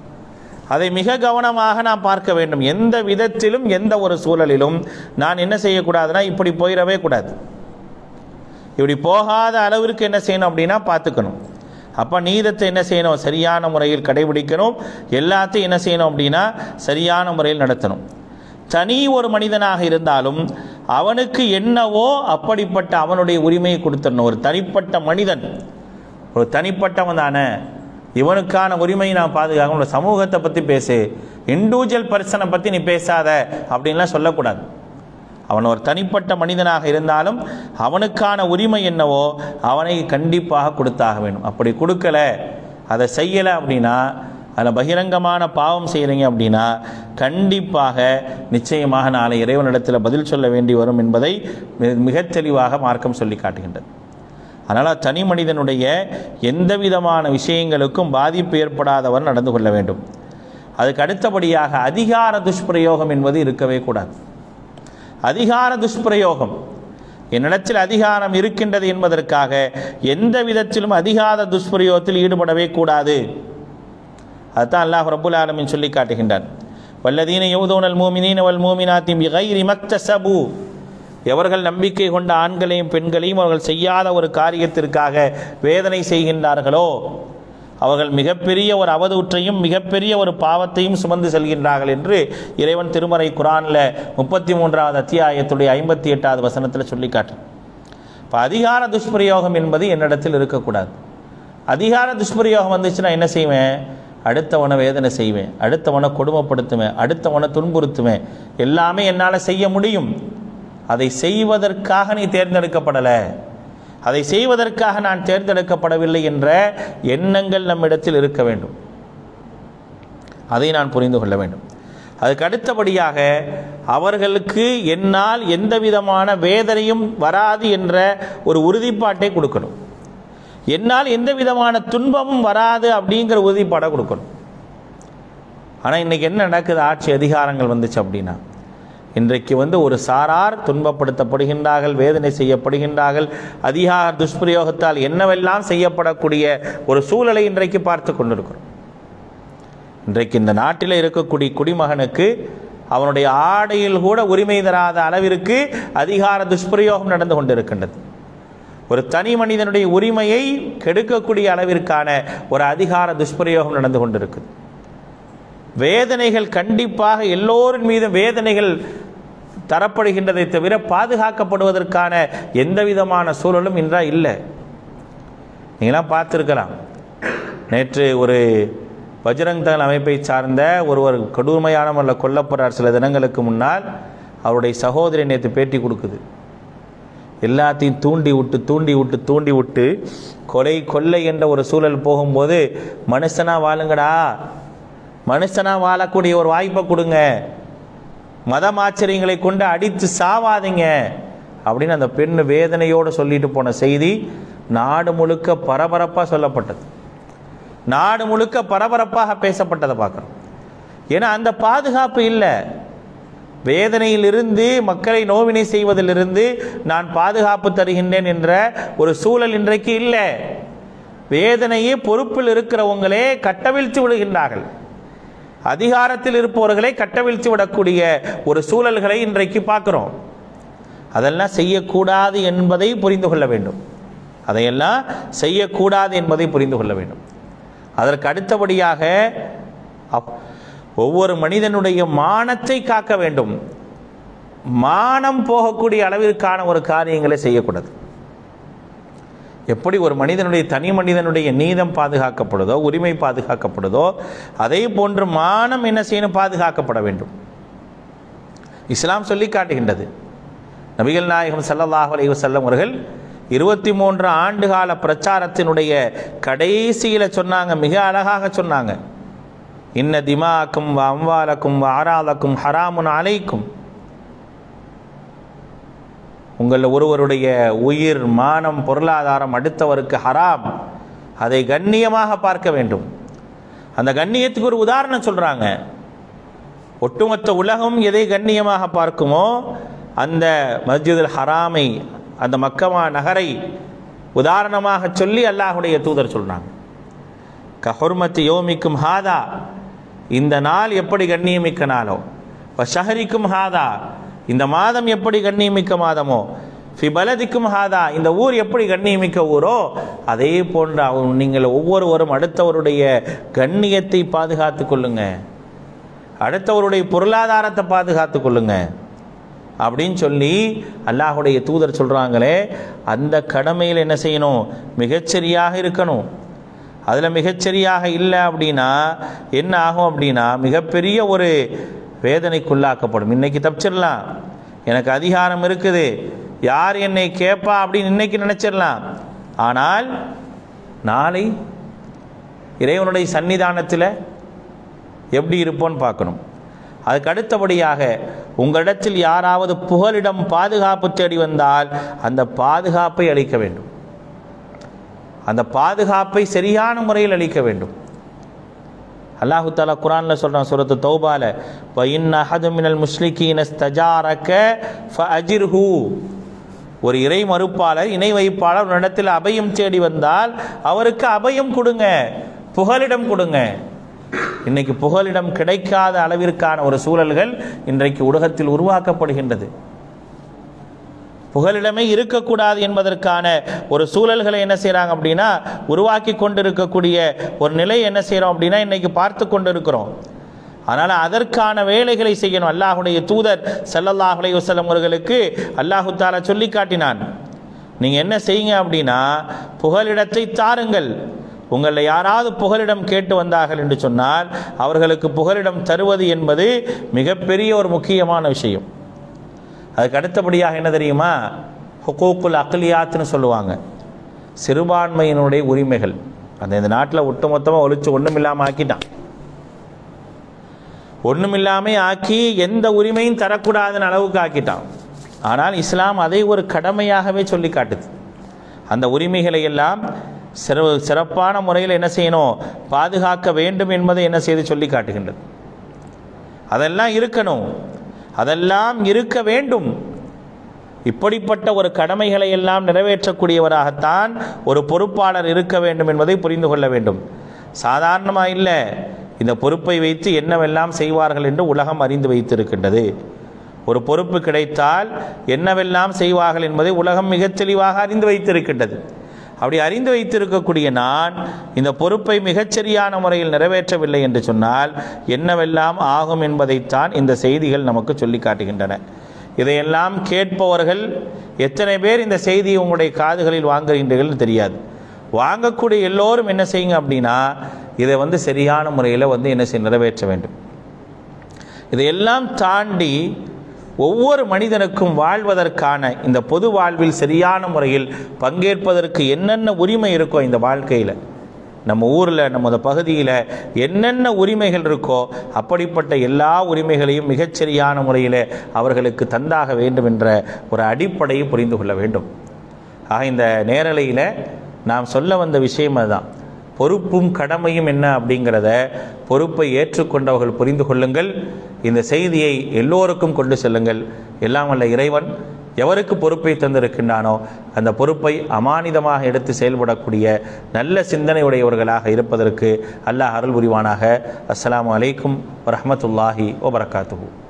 அதை மிக கவனமாக நான் பார்க்க வேண்டும். எந்த விதத்திலும் எந்த ஒரு சூழலிலும் நான் என்ன செய்யக்கூடாதுன்னா இப்படி போயிடவே கூடாது. இப்படி போகாத அளவிற்கு என்ன செய்யணும் அப்படின்னா பார்த்துக்கணும். அப்போ நீதத்தை என்ன செய்யணும், சரியான முறையில் கடைபிடிக்கணும். எல்லாத்தையும் என்ன செய்யணும் அப்படின்னா சரியான முறையில் நடத்தணும். தனி ஒரு மனிதனாக இருந்தாலும் அவனுக்கு என்னவோ அப்படிப்பட்ட அவனுடைய உரிமையை கொடுத்துடணும். ஒரு தனிப்பட்ட மனிதன், ஒரு தனிப்பட்டவன் தானே, இவனுக்கான உரிமையை நான் பாதுகாக்கணும். ஒரு சமூகத்தை பற்றி பேசு, இண்டிவிஜுவல் பர்சனை பற்றி நீ பேசாத அப்படின்லாம் சொல்லக்கூடாது. அவன் ஒரு தனிப்பட்ட மனிதனாக இருந்தாலும் அவனுக்கான உரிமை என்னவோ அவனை கண்டிப்பாக கொடுத்தாக வேண்டும். அப்படி கொடுக்கல, அதை செய்யலை அப்படின்னா, அதில் பகிரங்கமான பாவம் செய்கிறீங்க அப்படின்னா கண்டிப்பாக நிச்சயமாக நாளை இறைவனிடத்தில் பதில் சொல்ல வேண்டி வரும் என்பதை மிக தெளிவாக மார்க்கம் சொல்லி காட்டுகின்றது. அதனால் தனி மனிதனுடைய எந்த விதமான விஷயங்களுக்கும் பாதிப்பு ஏற்படாதவர் நடந்து கொள்ள வேண்டும். அதுக்கு அடுத்தபடியாக அதிகார துஷ்பிரயோகம் என்பது இருக்கவே கூடாது. அதிகார துஷ்பிரயோகம், என்னிடத்தில் அதிகாரம் இருக்கின்றது என்பதற்காக எந்த விதத்திலும் அதிகார துஷ்பிரயோகத்தில் ஈடுபடவே கூடாது. அதுதான் அல்லாஹ் ரப்புல் ஆலமீன் சொல்லி காட்டுகின்றான். வல்லதீன யௌதூனல் மூமினீன வல் மூமினாத்தி பிகைரி மக்தஸபு, எவர்கள் நம்பிக்கை கொண்ட ஆண்களையும் பெண்களையும் அவர்கள் செய்யாத ஒரு காரியத்திற்காக வேதனை செய்கின்றார்களோ அவர்கள் மிகப்பெரிய ஒரு அவதூற்றையும் மிகப்பெரிய ஒரு பாவத்தையும் சுமந்து செல்கின்றார்கள் என்று இறைவன் திருமறை குரானில் முப்பத்தி மூன்றாவது அத்தியாயத்துடைய ஐம்பத்தி எட்டாவது வசனத்தில் சொல்லி காட்டு. இப்போ அதிகார துஷ்பிரயோகம் என்பது என்னிடத்தில் இருக்கக்கூடாது. அதிகார துஷ்பிரயோகம் வந்துச்சுன்னா என்ன செய்வேன்? அடுத்தவனை வேதனை செய்வேன், அடுத்தவனை கொடுமைப்படுத்துவேன், அடுத்தவனை துன்புறுத்துவேன். எல்லாமே என்னால் செய்ய முடியும். அதை செய்வதற்காக நீ தேர்ந்தெடுக்கப்படலை, அதை செய்வதற்காக நான் தேர்ந்தெடுக்கப்படவில்லை என்ற எண்ணங்கள் நம்மிடத்தில் இருக்க வேண்டும். அதை நான் புரிந்து கொள்ள வேண்டும். அதுக்கு அடுத்தபடியாக அவர்களுக்கு என்னால் எந்த விதமான வேதனையும் வராது என்ற ஒரு உறுதிப்பாட்டை கொடுக்கணும். என்னால் எந்த விதமான துன்பமும் வராது அப்படிங்கிற உறுதிப்பாடை கொடுக்கணும். ஆனால் இன்றைக்கி என்ன நடக்குது? ஆட்சி அதிகாரங்கள் வந்துச்சு அப்படின்னா இன்றைக்கு வந்து ஒரு சாரார் துன்பப்படுத்தப்படுகின்றார்கள், வேதனை செய்யப்படுகின்றார்கள். அதிகார துஷ்பிரயோகத்தால் என்னவெல்லாம் செய்யப்படக்கூடிய ஒரு சூழலை இன்றைக்கு பார்த்து கொண்டிருக்கிறோம். இன்றைக்கு இந்த நாட்டில் இருக்கக்கூடிய குடிமகனுக்கு அவனுடைய ஆடையில் கூட உரிமை தராத அளவிற்கு அதிகார துஷ்பிரயோகம் நடந்து கொண்டிருக்கின்றது. ஒரு தனி மனிதனுடைய உரிமையை கெடுக்கக்கூடிய அளவிற்கான ஒரு அதிகார துஷ்பிரயோகம் நடந்து கொண்டிருக்குது. வேதனைகள் கண்டிப்பாக எல்லோரின் மீது வேதனைகள் தரப்படுகின்றதை தவிர பாதுகாக்கப்படுவதற்கான எந்த விதமான சூழலும் இன்றா இல்லை. நீங்களாம் பார்த்துருக்கலாம். நேற்று ஒரு பஜ்ரங் தள் அமைப்பை சார்ந்த ஒருவர் கொடுமையான முறையில் கொல்லப்படுறார். சில தினங்களுக்கு முன்னால் அவருடைய சகோதரி நேற்று பேட்டி கொடுக்குது. எல்லாத்தையும் தூண்டி விட்டு தூண்டி விட்டு தூண்டி விட்டு கொலை கொள்ளை என்ற ஒரு சூழல் போகும்போது மனுஷனா வாழுங்கடா, மனுஷனா வாழக்கூடிய ஒரு வாய்ப்பை கொடுங்க, மதம் ஆச்சரியங்களை கொண்டு அடித்து சாவாதீங்க அப்படின்னு அந்த பெண் வேதனையோடு சொல்லிட்டு போன செய்தி நாடு முழுக்க பரபரப்பாக சொல்லப்பட்டது. நாடு முழுக்க பரபரப்பாக பேசப்பட்டதை பார்க்குறோம். ஏன்னா அந்த பாதுகாப்பு இல்லை. வேதனையிலிருந்து மக்களை நோவினை செய்வதிலிருந்து நான் பாதுகாப்பு தருகின்றேன் என்ற ஒரு சூழல் இன்றைக்கு இல்லை. வேதனையே பொறுப்பில் இருக்கிறவங்களே கட்டவிழ்த்து விடுகின்றார்கள். அதிகாரத்தில் இருப்பவர்களை கட்டவிழ்த்து விடக்கூடிய ஒரு சூழல்களை இன்றைக்கு பார்க்கிறோம். அதெல்லாம் செய்யக்கூடாது என்பதை புரிந்து கொள்ள வேண்டும். அதையெல்லாம் செய்யக்கூடாது என்பதை புரிந்து கொள்ள வேண்டும். அதற்கு அடுத்தபடியாக ஒவ்வொரு மனிதனுடைய மானத்தை காக்க வேண்டும். மானம் போகக்கூடிய அளவிற்கான ஒரு காரியங்களை செய்யக்கூடாது. எப்படி ஒரு மனிதனுடைய தனி மனிதனுடைய நீதம் பாதுகாக்கப்படுதோ, உரிமை பாதுகாக்கப்படுதோ, அதே போன்று மானம் என்ன செய்யணும்? பாதுகாக்கப்பட வேண்டும். இஸ்லாம் சொல்லி காட்டுகின்றது. நபிகள் நாயகம் ஸல்லல்லாஹு அலைஹி வஸல்லம் அவர்கள் இருபத்தி மூன்று ஆண்டு கால பிரச்சாரத்தினுடைய கடைசியில் சொன்னாங்க, மிக அழகாக சொன்னாங்க, இன்ன திமாக்கும் வ அம்வாலக்கும் வ ஆராதக்கும் ஹராமுன் அலைக்கும். உங்கள் ஒருவருடைய உயிர், மானம், பொருளாதாரம் அடுத்தவருக்கு ஹராம். அதை கண்ணியமாக பார்க்க வேண்டும். அந்த கண்ணியத்துக்கு ஒரு உதாரணம் சொல்கிறாங்க. ஒட்டுமொத்த உலகம் எதை கண்ணியமாக பார்க்குமோ அந்த மஸ்ஜிதுல் ஹராமை, அந்த மக்கமா நகரை உதாரணமாக சொல்லி அல்லாஹுடைய தூதர் சொல்கிறாங்க. கஹுர்மத்தி யோமிக்கும் ஹாதா, இந்த நாள் எப்படி கண்ணியமிக்க நாளோ, ஷஹரிக்கும் ஹாதா, இந்த மாதம் எப்படி கண்ணியமிக்க மாதமோ, ஃபி பலதிக்கும் ஹாதா, இந்த ஊர் எப்படி கண்ணியமிக்க ஊரோ, அதே போன்ற நீங்கள் ஒவ்வொருவரும் அடுத்தவருடைய கண்ணியத்தை பாதுகாத்து கொள்ளுங்க, அடுத்தவருடைய பொருளாதாரத்தை பாதுகாத்து கொள்ளுங்க அப்படின்னு சொல்லி அல்லாஹுடைய தூதர் சொல்கிறாங்களே. அந்த கடமையில் என்ன செய்யணும்? மிகச்சரியாக இருக்கணும். அதில் மிகச்சரியாக இல்லை அப்படின்னா என்ன ஆகும் அப்படின்னா மிகப்பெரிய ஒரு வேதனைக்குள்ளாக்கப்படும். இன்னைக்கு தப்பிச்சிடலாம், எனக்கு அதிகாரம் இருக்குது, யார் என்னை கேட்பா அப்படின்னு இன்னைக்கு நினைச்சிடலாம். ஆனால் நாளை இறைவனுடைய சன்னிதானத்தில் எப்படி இருப்போன்னு பார்க்கணும். அதுக்கு அடுத்தபடியாக உங்களிடத்தில் யாராவது புகலிடம் பாதுகாப்பு தேடி வந்தால் அந்த பாதுகாப்பை அளிக்க வேண்டும். அந்த பாதுகாப்பை சரியான முறையில் அளிக்க வேண்டும். அல்லாஹு தஆலா குர்ஆன்ல சொல்றான், சூரத்து தௌபால, வ இன் அஹது மினல் முஷ்ரிகீன இஸ்தஜாரக ஃபஅஜிர்ஹு. ஒரு இறை மறுப்பாளர், இணை வைப்பாளர் ஒரு இடத்தில் அபயம் தேடி வந்தால் அவருக்கு அபயம் கொடுங்க, புகலிடம் கொடுங்க. இன்னைக்கு புகலிடம் கிடைக்காத அளவிற்கான ஒரு சூழல்கள் இன்றைக்கு உலகத்தில் உருவாக்கப்படுகின்றது. புகலிடமே இருக்கக்கூடாது என்பதற்கான ஒரு சூழல்களை என்ன செய்கிறாங்க அப்படின்னா உருவாக்கி கொண்டிருக்கக்கூடிய ஒரு நிலை என்ன செய்கிறோம் அப்படின்னா இன்னைக்கு பார்த்து கொண்டு இருக்கிறோம். அதனால் அதற்கான வேலைகளை செய்யணும். அல்லாஹுடைய தூதர் ஸல்லல்லாஹு அலைஹி வஸல்லம் அவர்களுக்கு அல்லாஹு தஆலா சொல்லி காட்டினான், நீங்கள் என்ன செய்யுங்க அப்படின்னா புகலிடத்தை தாருங்கள். உங்களில் யாராவது புகலிடம் கேட்டு வந்தார்கள் என்று சொன்னால் அவர்களுக்கு புகலிடம் தருவது என்பது மிகப்பெரிய ஒரு முக்கியமான விஷயம். அதுக்கு அடுத்தபடியாக என்ன தெரியுமா, ஹுகூக்குல் அக்லியாத்னு சொல்லுவாங்க, சிறுபான்மையினுடைய உரிமைகள். அந்த இந்த நாட்டில் ஒட்டுமொத்தமாக ஒழிச்சு ஒன்றும் இல்லாமல் ஆக்கிட்டான். ஒன்றும் இல்லாமல் ஆக்கி எந்த உரிமையும் தரக்கூடாதுன்னு அளவுக்கு ஆக்கிட்டான். ஆனால் இஸ்லாம் அதை ஒரு கடமையாகவே சொல்லி காட்டுது. அந்த உரிமைகளை எல்லாம் சிற சிறப்பான முறையில் என்ன செய்யணும், பாதுகாக்க வேண்டும் என்பதை என்ன செய்து சொல்லி காட்டுகின்றது. அதெல்லாம் இருக்கணும், அதெல்லாம் இருக்க வேண்டும். இப்படிப்பட்ட ஒரு கடமைகளை எல்லாம் நிறைவேற்றக்கூடியவராகத்தான் ஒரு பொறுப்பாளர் இருக்க வேண்டும் என்பதை புரிந்து கொள்ள வேண்டும். சாதாரணமாக இல்லை, இந்த பொறுப்பை வைத்து என்னவெல்லாம் செய்வார்கள் என்று உலகம் அறிந்து வைத்திருக்கின்றது. ஒரு பொறுப்பு கிடைத்தால் என்னவெல்லாம் செய்வார்கள் என்பதை உலகம் மிகத் தெளிவாக அறிந்து வைத்திருக்கின்றது. அப்படி அறிந்து வைத்திருக்கக்கூடிய நான் இந்த பொறுப்பை மிகச்சரியான முறையில் நிறைவேற்றவில்லை என்று சொன்னால் என்னவெல்லாம் ஆகும் என்பதைத்தான் இந்த செய்திகள் நமக்கு சொல்லி காட்டுகின்றன. இதையெல்லாம் கேட்பவர்கள் எத்தனை பேர் இந்த செய்தியை உங்களுடைய காதுகளில் வாங்குகின்றீர்கள் தெரியாது. வாங்கக்கூடிய எல்லோரும் என்ன செய்யுங்க அப்படின்னா இதை வந்து சரியான முறையில் வந்து என்ன செய்ய நிறைவேற்ற வேண்டும். இதையெல்லாம் தாண்டி ஒவ்வொரு மனிதனுக்கும் வாழ்வதற்கான இந்த பொது வாழ்வில் சரியான முறையில் பங்கேற்பதற்கு என்னென்ன உரிமை இருக்கோ இந்த வாழ்க்கையில், நம்ம ஊரில் நமது பகுதியில் என்னென்ன உரிமைகள் இருக்கோ அப்படிப்பட்ட எல்லா உரிமைகளையும் மிகச்சரியான முறையில் அவர்களுக்கு தந்தாக வேண்டும் என்ற ஒரு அடிப்படையை புரிந்து கொள்ள வேண்டும். ஆக இந்த நேரலையில் நாம் சொல்ல வந்த விஷயம் அதுதான். பொறுப்பும் கடமையும் என்ன அப்படிங்கிறத பொறுப்பை ஏற்றுக்கொண்டவர்கள் புரிந்து கொள்ளுங்கள். இந்த செய்தியை எல்லோருக்கும் கொண்டு செல்லுங்கள். எல்லாம் வல்ல இறைவன் எவருக்கு பொறுப்பை தந்திருக்கின்றானோ அந்த பொறுப்பை அமானிதமாக எடுத்து செயல்படக்கூடிய நல்ல சிந்தனையுடையவர்களாக இருப்பதற்கு அல்லாஹ் அருள் புரிவானாக. அஸ்ஸலாமு அலைக்கும் வரஹ்மத்துல்லாஹி வபரகாத்துஹு.